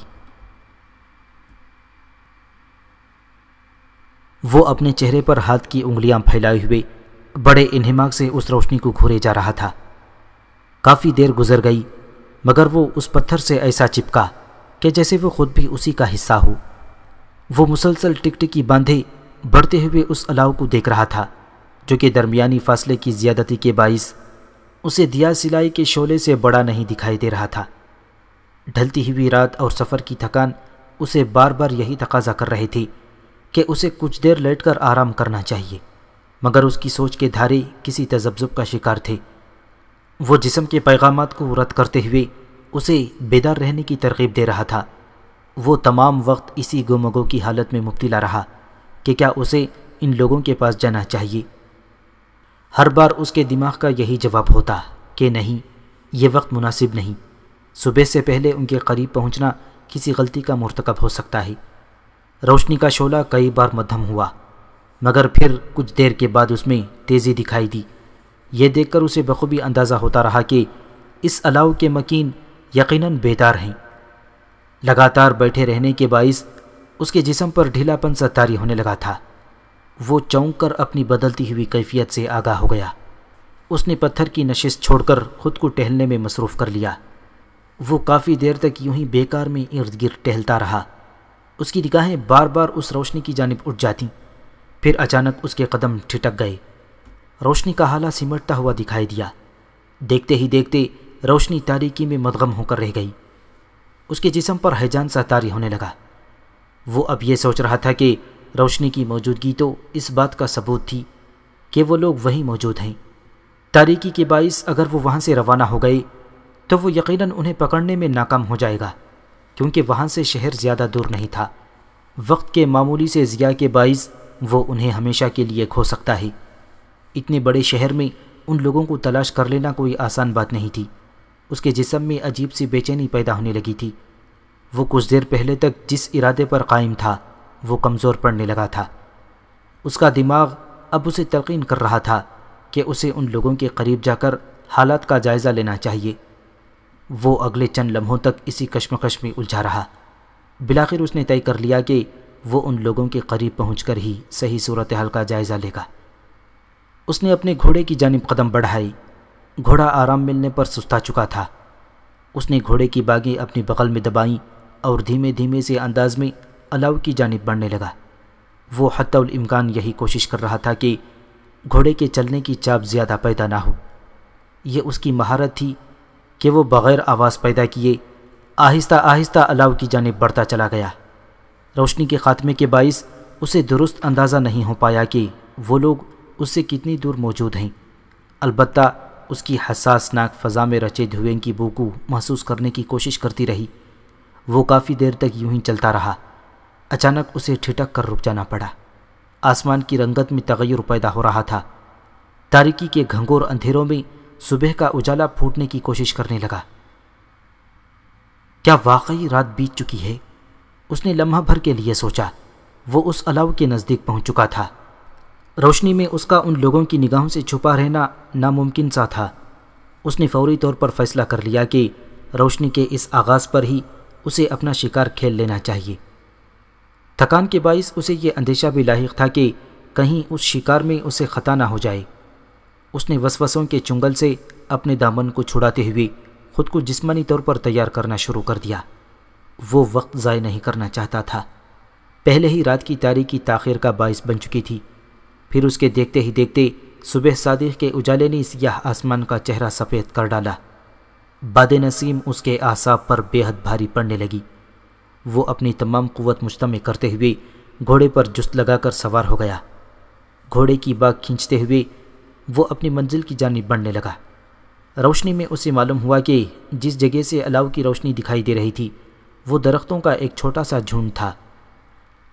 وہ اپنے چہرے پر ہاتھ کی انگلیاں پھیلائے ہوئے بڑے انہماک سے اس روشنی کو گھورے جا رہا تھا۔ کافی دیر گزر گئی مگر وہ اس پتھر سے ایسا چپکا کہ جیسے وہ خود بھی اسی کا حصہ ہو۔ وہ مسلسل ٹکٹکی باندھے بڑھتے ہوئے اس الاؤ کو دیکھ رہا تھا جو کہ درمیانی فاصلے کی زیادتی کے باعث اسے دیا سلائی کے شعلے سے بڑا نہیں دکھائی دے رہا تھا۔ ڈھلتی ہوئی رات اور سفر کی تھکان اسے بار بار یہی تقاضا کر رہے تھے کہ اسے کچھ دیر لیٹ کر آرام کرنا چاہیے، مگر اس کی سوچ کے دھارے کسی تذبذب کا شکار تھے۔ وہ جسم کے پیغامات کو رد کرتے ہوئے اسے بیدار رہنے کی ترغیب دے رہا تھا۔ وہ تمام وقت اسی گمگو کی حالت میں مبتلا رہا کہ کیا اسے ان لوگوں کے پاس جانا چاہیے۔ ہر بار اس کے دماغ کا یہی جواب ہوتا کہ نہیں، یہ وقت مناسب نہیں، صبح سے پہلے ان کے قریب پہنچنا کسی غلطی کا مرتکب ہو سکتا ہے۔ روشنی کا شعلہ کئی بار مدھم ہوا مگر پھر کچھ دیر کے بعد اس میں تیزی دکھائی دی۔ یہ دیکھ کر اسے بخوبی اندازہ ہوتا رہا کہ اس الاؤ کے مکین یقیناً بیدار ہیں۔ لگاتار بیٹھے رہنے کے باعث اس کے جسم پر ڈھیلا پن سا طاری ہونے لگا تھا۔ وہ چونک کر اپنی بدلتی ہوئی کیفیت سے آگاہ ہو گیا۔ اس نے پتھر کی نشست چھوڑ کر خود کو ٹہلنے میں مصروف کر لیا۔ وہ کافی دیر تک یوں ہی بیکار میں ارد گرد ٹہلتا رہا۔ اس کی نگاہیں بار بار اس روشنی کی جانب اٹھ جاتیں، پھر اچانک اس کے قدم ٹھٹک گئے۔ روشنی کا حالہ سمٹتا ہوا دکھائی دیا۔ دیکھتے ہی دیکھتے روشنی تاریکی میں مدغم ہو کر رہ گئی۔ اس کے جسم پر ہیجان سا طاری ہونے لگا۔ وہ اب یہ سوچ رہا تھا کہ روشنی کی موجودگی تو اس بات کا ثبوت تھی کہ وہ لوگ وہیں موجود ہیں۔ تاریکی کے باعث اگر وہ وہاں سے روانہ ہو گئے تو وہ یقیناً انہیں پکڑنے میں ناکام ہو جائے گا، کیونکہ وہاں سے شہر زیادہ دور نہیں تھا۔ وقت کے معمولی سے ضیاع کے باعث وہ انہیں ہمیشہ کے لیے کھو سکتا ہے۔ اتنے بڑے شہر میں ان لوگوں کو تلاش کر لینا کوئی آسان بات نہیں تھی۔ اس کے جسم میں عجیب سی بے چینی پیدا ہونے لگی تھی۔ وہ کچھ دیر پہلے تک جس ارادے پر قائم تھا وہ کمزور پڑنے لگا تھا۔ اس کا دماغ اب اسے تلقین کر رہا تھا کہ اسے ان لوگوں کے قریب جا کر حالات کا جائزہ لینا چاہیے۔ وہ اگلے چند لمحوں تک اسی کشمکش میں الجھا رہا۔ بالآخر اس نے طے کر لیا کہ وہ ان لوگوں کے قریب پہنچ کر ہی صحیح صورتحال کا جائزہ لے گا۔ اس نے اپنے گھوڑے کی جانب قدم بڑھائی۔ گھوڑا آرام ملنے پر سستا چکا تھا۔ اس نے گھوڑے کی باگیں اپنی بغل میں دبائیں اور دھیمے دھیمے سے انداز میں الاؤ کی جانب بڑھنے لگا۔ وہ حتی الامکان یہی کوشش کر رہا تھا کہ گھوڑے کے چلنے کی چاپ زیادہ پیدا نہ ہو۔ یہ اس کی مہارت تھی کہ وہ بغیر آواز پیدا کیے آہستہ آہستہ الاؤ کی جانب بڑھتا چلا گیا۔ روشنی کے خاتمے کے باعث اسے درست اندازہ نہیں ہو پایا کہ وہ لوگ اس سے کتنی دور موجود ہیں، البتہ اس کی حساس ناک فضا میں رچے دھوئیں کی بو کو محسوس کرنے کی کوشش کرتی رہی۔ وہ کافی دیر تک یوں ہی چلتا رہا۔ اچانک اسے ٹھٹک کر رک جانا پڑا۔ آسمان کی رنگت میں تغیر پیدا ہو رہا تھا۔ تاریکی کے گھنگور اندھیروں میں صبح کا اجالا پھوٹنے کی کوشش کرنے لگا۔ کیا واقعی رات بیت چکی ہے؟ اس نے لمحہ بھر کے لیے سوچا۔ وہ اس الاؤ کے نزدیک پہنچ چکا تھا۔ روشنی میں اس کا ان لوگوں کی نگاہوں سے چھپا رہنا ناممکن سا تھا۔ اس نے فوری طور پر فیصلہ کر لیا کہ روشنی کے اس آغاز پر ہی اسے اپنا شکار کھیل لینا چاہیے۔ تھکان کے باعث اسے یہ اندیشہ بھی لاحق تھا کہ کہیں اس شکار میں اسے خطا نہ ہو جائے۔ اس نے وسوسوں کے چنگل سے اپنے دامن کو چھڑاتے ہوئے خود کو جسمانی طور پر تیار کرنا شروع کر دیا۔ وہ وقت ضائع نہیں کرنا چاہتا تھا۔ پہلے ہی رات کی تاریکی تاخیر کا باعث بن چکی تھی، پھر اس کے دیکھتے ہی دیکھتے صبح صادق کے اجالے نے سیاہ آسمان کا چہرہ سفید کر ڈالا۔ باد نسیم اس کے اعصاب پر بے حد بھاری پڑنے لگی۔ وہ اپنی تمام قوت مجتمع کرتے ہوئے گھوڑے پر جست لگا کر سوار ہو گیا۔ گھوڑے کی باگ کھینچتے ہوئے وہ اپنی منزل کی جانب بڑھنے لگا۔ روشنی میں اسے معلوم ہوا کہ جس جگہ سے الاؤ کی روشنی دکھائی دے رہی تھی وہ درختوں کا ایک چھوٹا سا جھنڈ تھا۔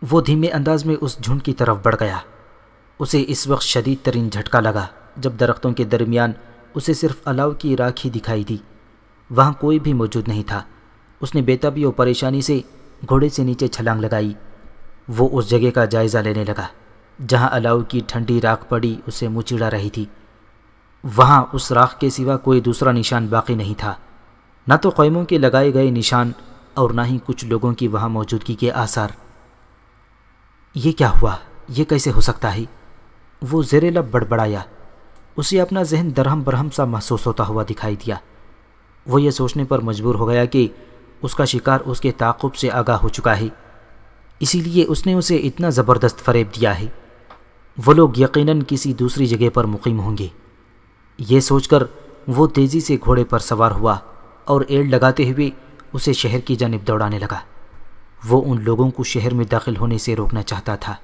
وہ دھیمے انداز میں اس جھنڈ کی طرف بڑھ گیا۔ اسے اس وقت شدید ترین جھٹکا لگا جب درختوں کے درمیان اسے صرف الاؤ کی راکھ ہی دکھائی دی۔ وہاں کوئی بھی موجود نہیں تھا۔ اس نے بے تابی اور پریشانی سے گھوڑے سے نیچے چھلانگ لگائی۔ وہ اس جگہ کا جائزہ لینے لگا جہاں الاؤ کی ٹھنڈی راکھ پڑی اسے منہ چڑھا رہی تھی۔ وہاں اس راکھ کے سوا کوئی دوسرا نشان باقی نہیں تھا، نہ تو خیموں کے لگائے گئے نشان اور نہ ہی کچھ لوگوں کی وہاں موجودگی کے آثار۔ یہ کیا ہوا؟ یہ کیسے ہو سکتا ہے؟ وہ زیر لب بڑبڑایا۔ اسے اپنا ذہن درہم برہم سا محسوس ہوتا ہوا دکھائی دیا۔ وہ یہ سوچنے پر مجبور ہو گیا کہ اس کا شکار اس کے تعاقب سے آگاہ ہو چکا ہے، اسی لیے اس نے اسے اتنا زبردست فریب دیا ہے۔ وہ لوگ یقیناً کسی دوسری جگہ پر مقیم ہوں گے۔ یہ سوچ کر وہ تیزی سے گھوڑے پر سوار ہوا اور ایڑ لگاتے ہوئے اسے شہر کی جانب دوڑانے لگا۔ وہ ان لوگوں کو شہر میں داخل ہونے سے روکنا چاہتا تھا۔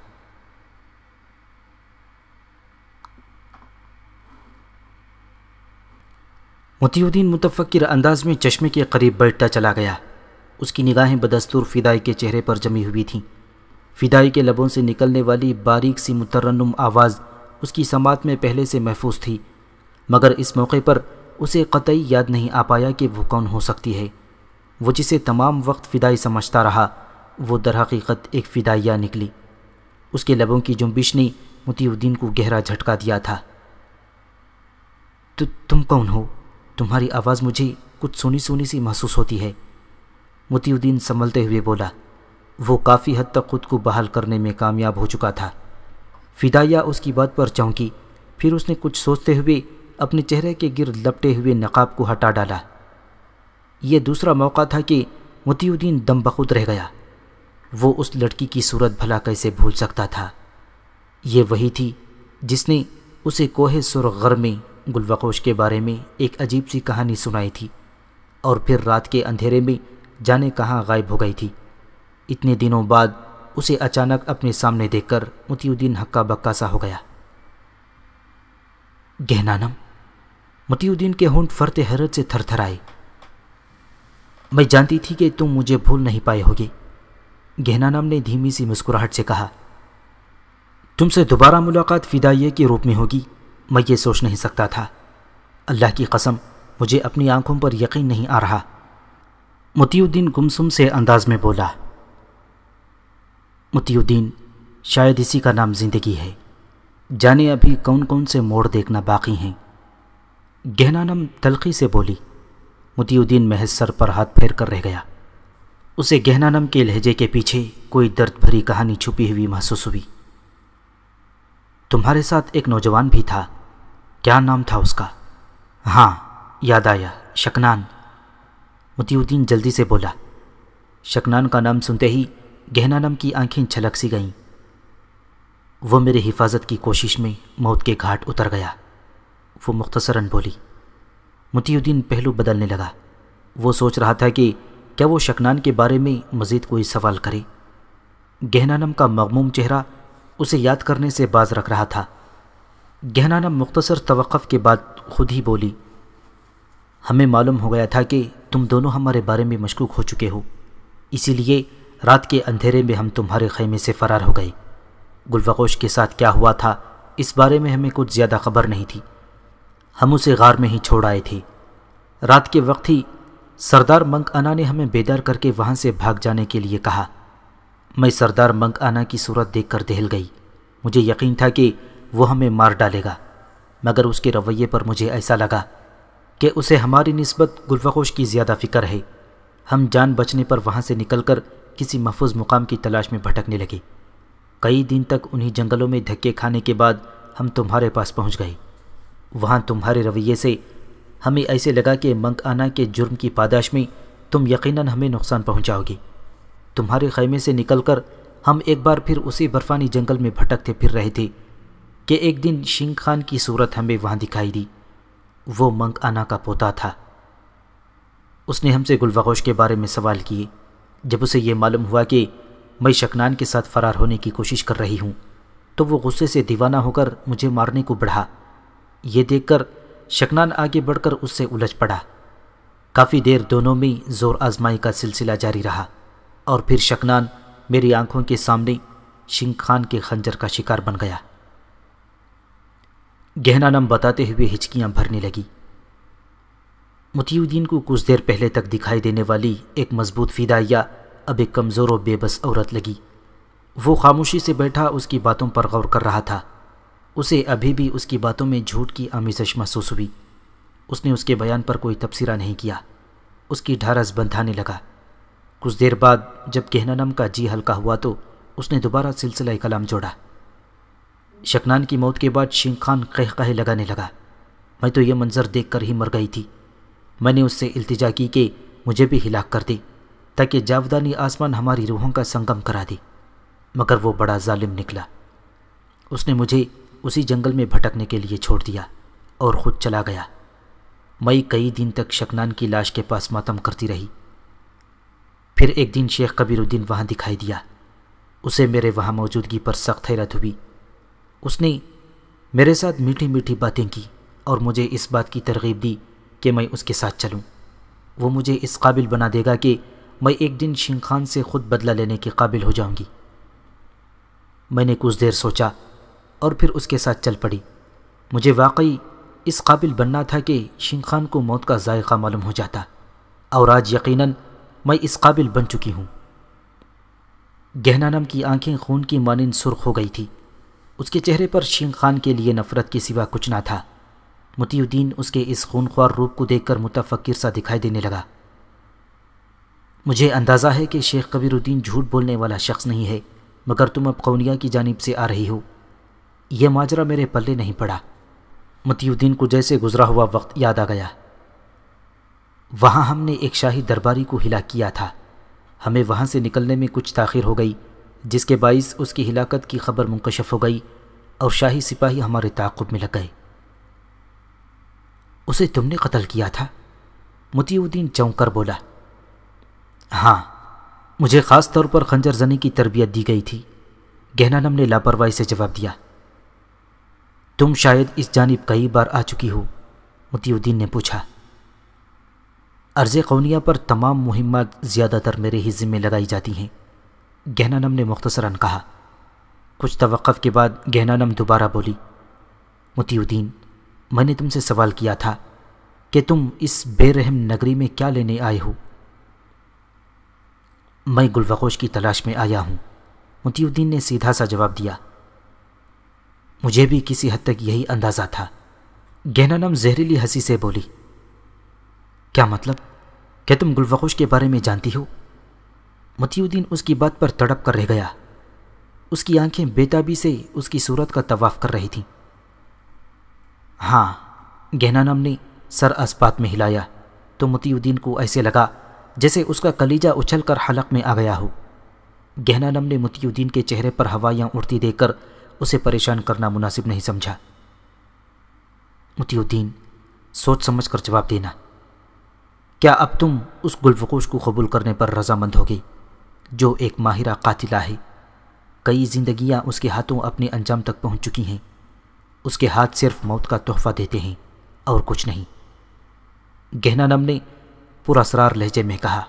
مطیع الدین متفکر انداز میں چشمے کے قریب بیٹھتا چلا گیا۔ اس کی نگاہیں بدستور فدائی کے چہرے پر جمی ہوئی تھیں۔ فدائی کے لبوں سے نکلنے والی باریک سی مترنم آواز اس کی سماعت میں پہلے سے محفوظ تھی، مگر اس موقع پر اسے قطعی یاد نہیں آ پایا کہ وہ کون ہو سکتی ہے۔ وہ جسے تمام وقت فدائی سمجھتا رہا، وہ در حقیقت ایک فدائیہ نکلی۔ اس کے لبوں کی جنبش نے مطیع الدین کو گہرا جھٹکا دیا تھا۔ تم کون ہو؟ تمہاری آواز مجھے کچھ سونی سونی سی محسوس ہوتی ہے۔ مطیع الدین سنبھلتے ہوئے بولا۔ وہ کافی حد تک خود کو بحال کرنے میں کامیاب ہو چکا تھا۔ فدائیہ اس کی بات پر چونکی، پھر اس نے کچھ سوچتے ہوئے اپنے چہرے کے گرد لپٹے ہوئے نقاب کو ہٹا ڈالا۔ یہ دوسرا موقع تھا کہ مطیع الدین دم بخود رہ گیا۔ وہ اس لڑکی کی صورت بھلا کیسے بھول سکتا تھا؟ یہ وہی تھی جس نے اسے کوہ سرخ غر میں گلوقوش کے بارے میں ایک عجیب سی کہانی سنائی تھی اور پھر رات کے اندھیرے میں جانے کہاں غائب ہو گئی تھی۔ اتنے دنوں بعد اسے اچانک اپنے سامنے دیکھ کر مطیع الدین ہکا بکا سا ہو گیا۔ گہنانم! مطیع الدین کے ہونٹ فرط حیرت سے تھر تھر آئے۔ میں جانتی تھی کہ تم مجھے بھول نہیں پائے ہوگے، گہنانم نے دھیمی سی مسکراہٹ سے کہا۔ تم سے دوبارہ ملاقات فدائیہ کے روپ میں ہوگی، میں یہ سوچ نہیں سکتا تھا۔ اللہ کی قسم مجھے اپنی آنکھوں پر یقین نہیں آ رہا۔ مطیع الدین گمسم سے انداز میں بولا۔ مطیع الدین، شاید اسی کا نام زندگی ہے، جانے ابھی کون کون سے موڑ دیکھنا باقی ہیں۔ گہنانم تلخی سے بولی۔ مطیع الدین محض سر پر ہاتھ پھیر کر رہ گیا۔ اسے گہنانم کے لہجے کے پیچھے کوئی درد بھری کہانی چھپی ہوئی محسوس ہوئی۔ تمہارے ساتھ ایک نوجوان بھی تھا، کیا نام تھا اس کا؟ ہاں، یاد آیا، شکنان۔ مطیع الدین جلدی سے بولا۔ شکنان کا نام سنتے ہی گہنانم کی آنکھیں چھلک سی گئیں۔ وہ میرے حفاظت کی کوشش میں موت کے گھاٹ اتر گیا، وہ مختصراً بولی۔ مطیع الدین پہلو بدلنے لگا۔ وہ سوچ رہا تھا کہ کیا وہ شکنان کے بارے میں مزید کوئی سوال کرے۔ گہنانم کا مغموم چہرہ اسے یاد کرنے سے باز رکھ رہا تھا۔ گہنانم مختصر توقف کے بعد خود ہی بولی۔ ہمیں معلوم ہو گیا تھا کہ تم دونوں ہمارے بارے میں مشکوک ہو چکے ہو، اسی لیے رات کے اندھیرے میں ہم تمہارے خیمے سے فرار ہو گئے۔ گلوقوش کے ساتھ کیا ہوا تھا اس بارے میں ہمیں کچھ زیادہ خبر نہیں تھی، ہم اسے غار میں ہی چھوڑ آئے تھے۔ رات کے وقت ہی سردار منگ آنا نے ہمیں بیدار کر کے وہاں سے بھاگ جانے کے لیے کہا۔ میں سردار منگ آنا کی صورت دیکھ کر دہل گئی۔ مجھے یقین تھا کہ وہ ہمیں مار ڈالے گا، مگر اس کے رویے پر مجھے ایسا لگا کہ اسے ہماری نسبت گلوقوش کی زیادہ فکر ہے۔ ہم جان بچنے پر وہاں سے نکل کر کسی محفوظ مقام کی تلاش میں بھٹکنے لگے۔ کئی دن تک انہی جنگلوں میں دھکے کھانے کے بعد ہم تمہارے پاس پہنچ گئے۔ وہاں تمہارے رویے سے ہمیں ایسے لگا کہ منگ آنا کے جرم کی پاداش میں تم یقیناً ہمیں نقصان پہنچاؤ گے۔ تمہارے خیمے سے نکل کر ہم ایک بار پھر اسی برفانی جنگل میں بھٹکتے پھر رہے تھے کہ ایک دن شنگ خان کی صورت ہمیں وہاں دکھائی دی۔ وہ منگ آنا کا پوتا تھا۔ اس نے ہم سے گلوقوش کے بارے میں سوال کیے۔ جب اسے یہ معلوم ہوا کہ میں شکنان کے ساتھ فرار ہونے کی کوشش کر رہی ہوں تو وہ غصے سے دیوانہ ہو کر مجھے مارنے کو بڑھا۔ یہ دیکھ کر شکنان آگے بڑھ کر اس سے الجھ پڑا۔ کافی دیر دونوں میں زور آزمائی کا سلسلہ جاری رہا اور پھر شکنان میری آنکھوں کے سامنے شنگ خان کے خنجر کا شکار بن گیا۔ گہنانم بتاتے ہوئے ہچکیاں بھرنے لگی۔ مطیع الدین کو کچھ دیر پہلے تک دکھائی دینے والی ایک مضبوط فدائیہ اب ایک کمزور و بے بس عورت لگی۔ وہ خاموشی سے بیٹھا اس کی باتوں پر غور کر رہا تھا۔ اسے ابھی بھی اس کی باتوں میں جھوٹ کی آمیزش محسوس ہوئی۔ اس نے اس کے بیان پر کوئی تبصرہ نہیں کیا، اس کی ڈھارس بندھانے لگا۔ کچھ دیر بعد جب گہنانم کا جی ہلکا ہوا تو اس نے دوبارہ سلسلہ کلام جوڑا۔ شکنان کی موت کے بعد شنگ خان قہقہے لگانے لگا۔ میں تو یہ منظر دیکھ کر ہی مر گئی تھی۔ میں نے اس سے التجا کی کہ مجھے بھی ہلاک کر دے تاکہ جاودانی آسمان ہماری روحوں کا سنگم کرا دے، مگر وہ بڑا ظالم نکلا۔ اس نے مجھے اسی جنگل میں بھٹکنے کے لیے چھوڑ دیا اور خود چلا گیا۔ میں کئی دن تک شکنان کی لاش کے پاس ماتم کرتی رہی۔ پھر ایک دن شیخ کبیر الدین وہاں دکھائی دیا۔ اسے میرے وہاں موجودگی پر سخت حیرت ہوئی۔ اس نے میرے ساتھ میٹھی میٹھی باتیں کی اور مجھے اس بات کی ترغیب دی کہ میں اس کے ساتھ چلوں۔ وہ مجھے اس قابل بنا دے گا کہ میں ایک دن شنگ خان سے خود بدلہ لینے کے قابل ہو جاؤں گی۔ میں نے کچھ دیر سوچا اور پھر اس کے ساتھ چل پڑی۔ مجھے واقعی اس قابل بننا تھا کہ شنگ خان کو موت کا ذائقہ معلوم ہو جاتا، اور آج یقیناً میں اس قابل بن چکی ہوں۔ گہنانم کی آنکھیں خون کی مانند سرخ ہو گئی تھی۔ اس کے چہرے پر شنگ خان کے لیے نفرت کے سوا کچھ نہ تھا۔ مطیع الدین اس کے اس خونخوار روپ کو دیکھ کر متفکر سا دکھائی دینے لگا۔ مجھے اندازہ ہے کہ شیخ کبیر الدین جھوٹ بولنے والا شخص نہیں ہے، مگر تم اب قونیہ کی جانب سے آ رہی ہو۔ یہ ماجرا میرے پلے نہیں پڑا۔ مطیع الدین کو جیسے گزرا ہوا وقت یاد آ گیا۔ وہاں ہم نے ایک شاہی درباری کو ہلاک کیا تھا۔ ہمیں وہاں سے نکلنے میں کچھ تاخیر ہو گئی، جس کے باعث اس کی ہلاکت کی خبر منکشف ہو گئی اور شاہی سپاہی ہمارے تعاقب میں لگ گئے۔ اسے تم نے قتل کیا تھا؟ مطیع الدین چونک کر بولا۔ ہاں، مجھے خاص طور پر خنجر زنی کی تربیت دی گئی تھی، گہنانم نے لاپرواہی سے جواب دیا۔ تم شاید اس جانب کئی بار آ چکی ہو؟ مطیع الدین نے پوچھا۔ عرض قونیہ پر تمام مہمات زیادہ تر میرے ہی ذمہ لگائی جاتی ہیں، گہنانم نے مختصراً کہا۔ کچھ توقف کے بعد گہنانم دوبارہ بولی۔ مطیع الدین، میں نے تم سے سوال کیا تھا کہ تم اس بے رحم نگری میں کیا لینے آئے ہو؟ میں گلوخوش کی تلاش میں آیا ہوں، مطیع الدین نے سیدھا سا جواب دیا۔ مجھے بھی کسی حد تک یہی اندازہ تھا، گہنانم زہریلی ہنسی سے بولی۔ کیا مطلب؟ کیا تم گلوخوش کے بارے میں جانتی ہو؟ مطیع الدین اس کی بات پر تڑپ کر رہ گیا۔ اس کی آنکھیں بے تابی سے اس کی صورت کا طواف کر رہی تھیں۔ ہاں، گہنانم نے سر اسبات میں ہلایا تو مطیع الدین کو ایسے لگا جیسے اس کا کلیجہ اچھل کر حلق میں آ گیا ہو۔ گہنانم نے مطیع الدین کے چہرے پر ہوائیاں اڑتی دیکھ کر اسے پریشان کرنا مناسب نہیں سمجھا۔ مطیع الدین، سوچ سمجھ کر جواب دینا۔ کیا اب تم اس گلفقوش کو قبول کرنے پر رضامند ہوگی جو ایک ماہرہ قاتلہ ہے؟ کئی زندگیاں اس کے ہاتھوں اپنے انجام تک پہنچ چکی ہیں۔ اس کے ہاتھ صرف موت کا تحفہ دیتے ہیں اور کچھ نہیں۔ گہنانم نے پراسرار لہجے میں کہا۔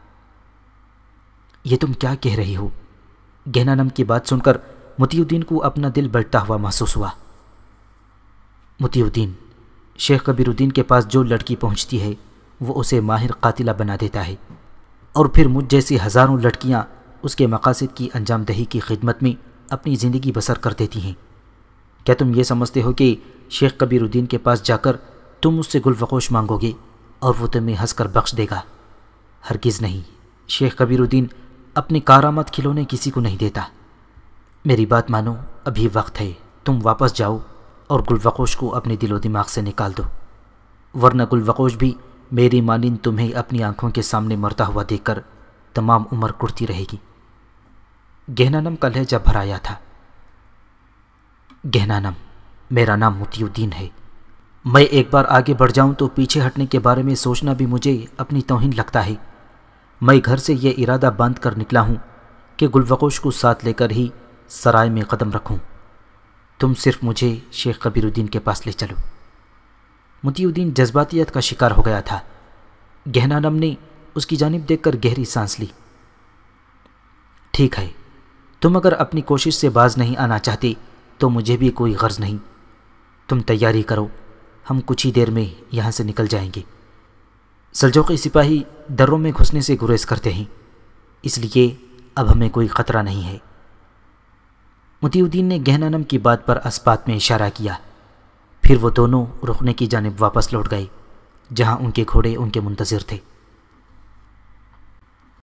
یہ تم کیا کہہ رہی ہو؟ گہنانم کی بات سن کر مطیع الدین کو اپنا دل بڑھتا ہوا محسوس ہوا۔ مطیع الدین، شیخ کبیر الدین کے پاس جو لڑکی پہنچتی ہے وہ اسے ماہر قاتلہ بنا دیتا ہے، اور پھر مجھ جیسی ہزاروں لڑکیاں اس کے مقاصد کی انجام دہی کی خدمت میں اپنی زندگی بسر کر دیتی ہیں۔ کیا تم یہ سمجھتے ہو کہ شیخ کبیر الدین کے پاس جا کر تم اس سے گلفقوش مانگو گے اور وہ تمہیں ہنس کر بخش دے گا؟ ہرگز نہیں۔ شیخ کبیر الدین اپنی کارآمد کھلونے کسی کو نہیں دیتا۔ میری بات مانو، ابھی وقت ہے، تم واپس جاؤ اور گلفقوش کو اپنے دل و دماغ سے نکال دو، ورنہ گلفقوش بھی میری مانند تمہیں اپنی آنکھوں کے سامنے مرتا ہوا دیکھ کر تمام عمر کڑتی رہے گی۔ گہنانم کا لہجہ بھر آیا تھا۔ گہنانم، میرا نام مطیع الدین ہے۔ میں ایک بار آگے بڑھ جاؤں تو پیچھے ہٹنے کے بارے میں سوچنا بھی مجھے اپنی توہین لگتا ہے۔ میں گھر سے یہ ارادہ باندھ کر نکلا ہوں کہ گلفقوش کو ساتھ لے کر ہی سرائے میں قدم رکھوں۔ تم صرف مجھے شیخ کبیر الدین کے پاس لے چلو۔ مطیع الدین جذباتیت کا شکار ہو گیا تھا۔ گہنانم نے اس کی جانب دیکھ کر گہری سانس لی۔ ٹھیک ہے، تم اگر اپنی کوشش سے باز نہیں آنا چاہتے تو مجھے بھی کوئی غرض نہیں، تم تیاری کرو، ہم کچھ ہی دیر میں یہاں سے نکل جائیں گے۔ سلجوقی سپاہی دروں میں گھسنے سے گریز کرتے ہیں، اس لیے اب ہمیں کوئی خطرہ نہیں ہے۔ مطیع الدین نے گہنانم کی بات پر اسبات میں اشارہ کیا، پھر وہ دونوں رکنے کی جانب واپس لوٹ گئے جہاں ان کے گھوڑے ان کے منتظر تھے۔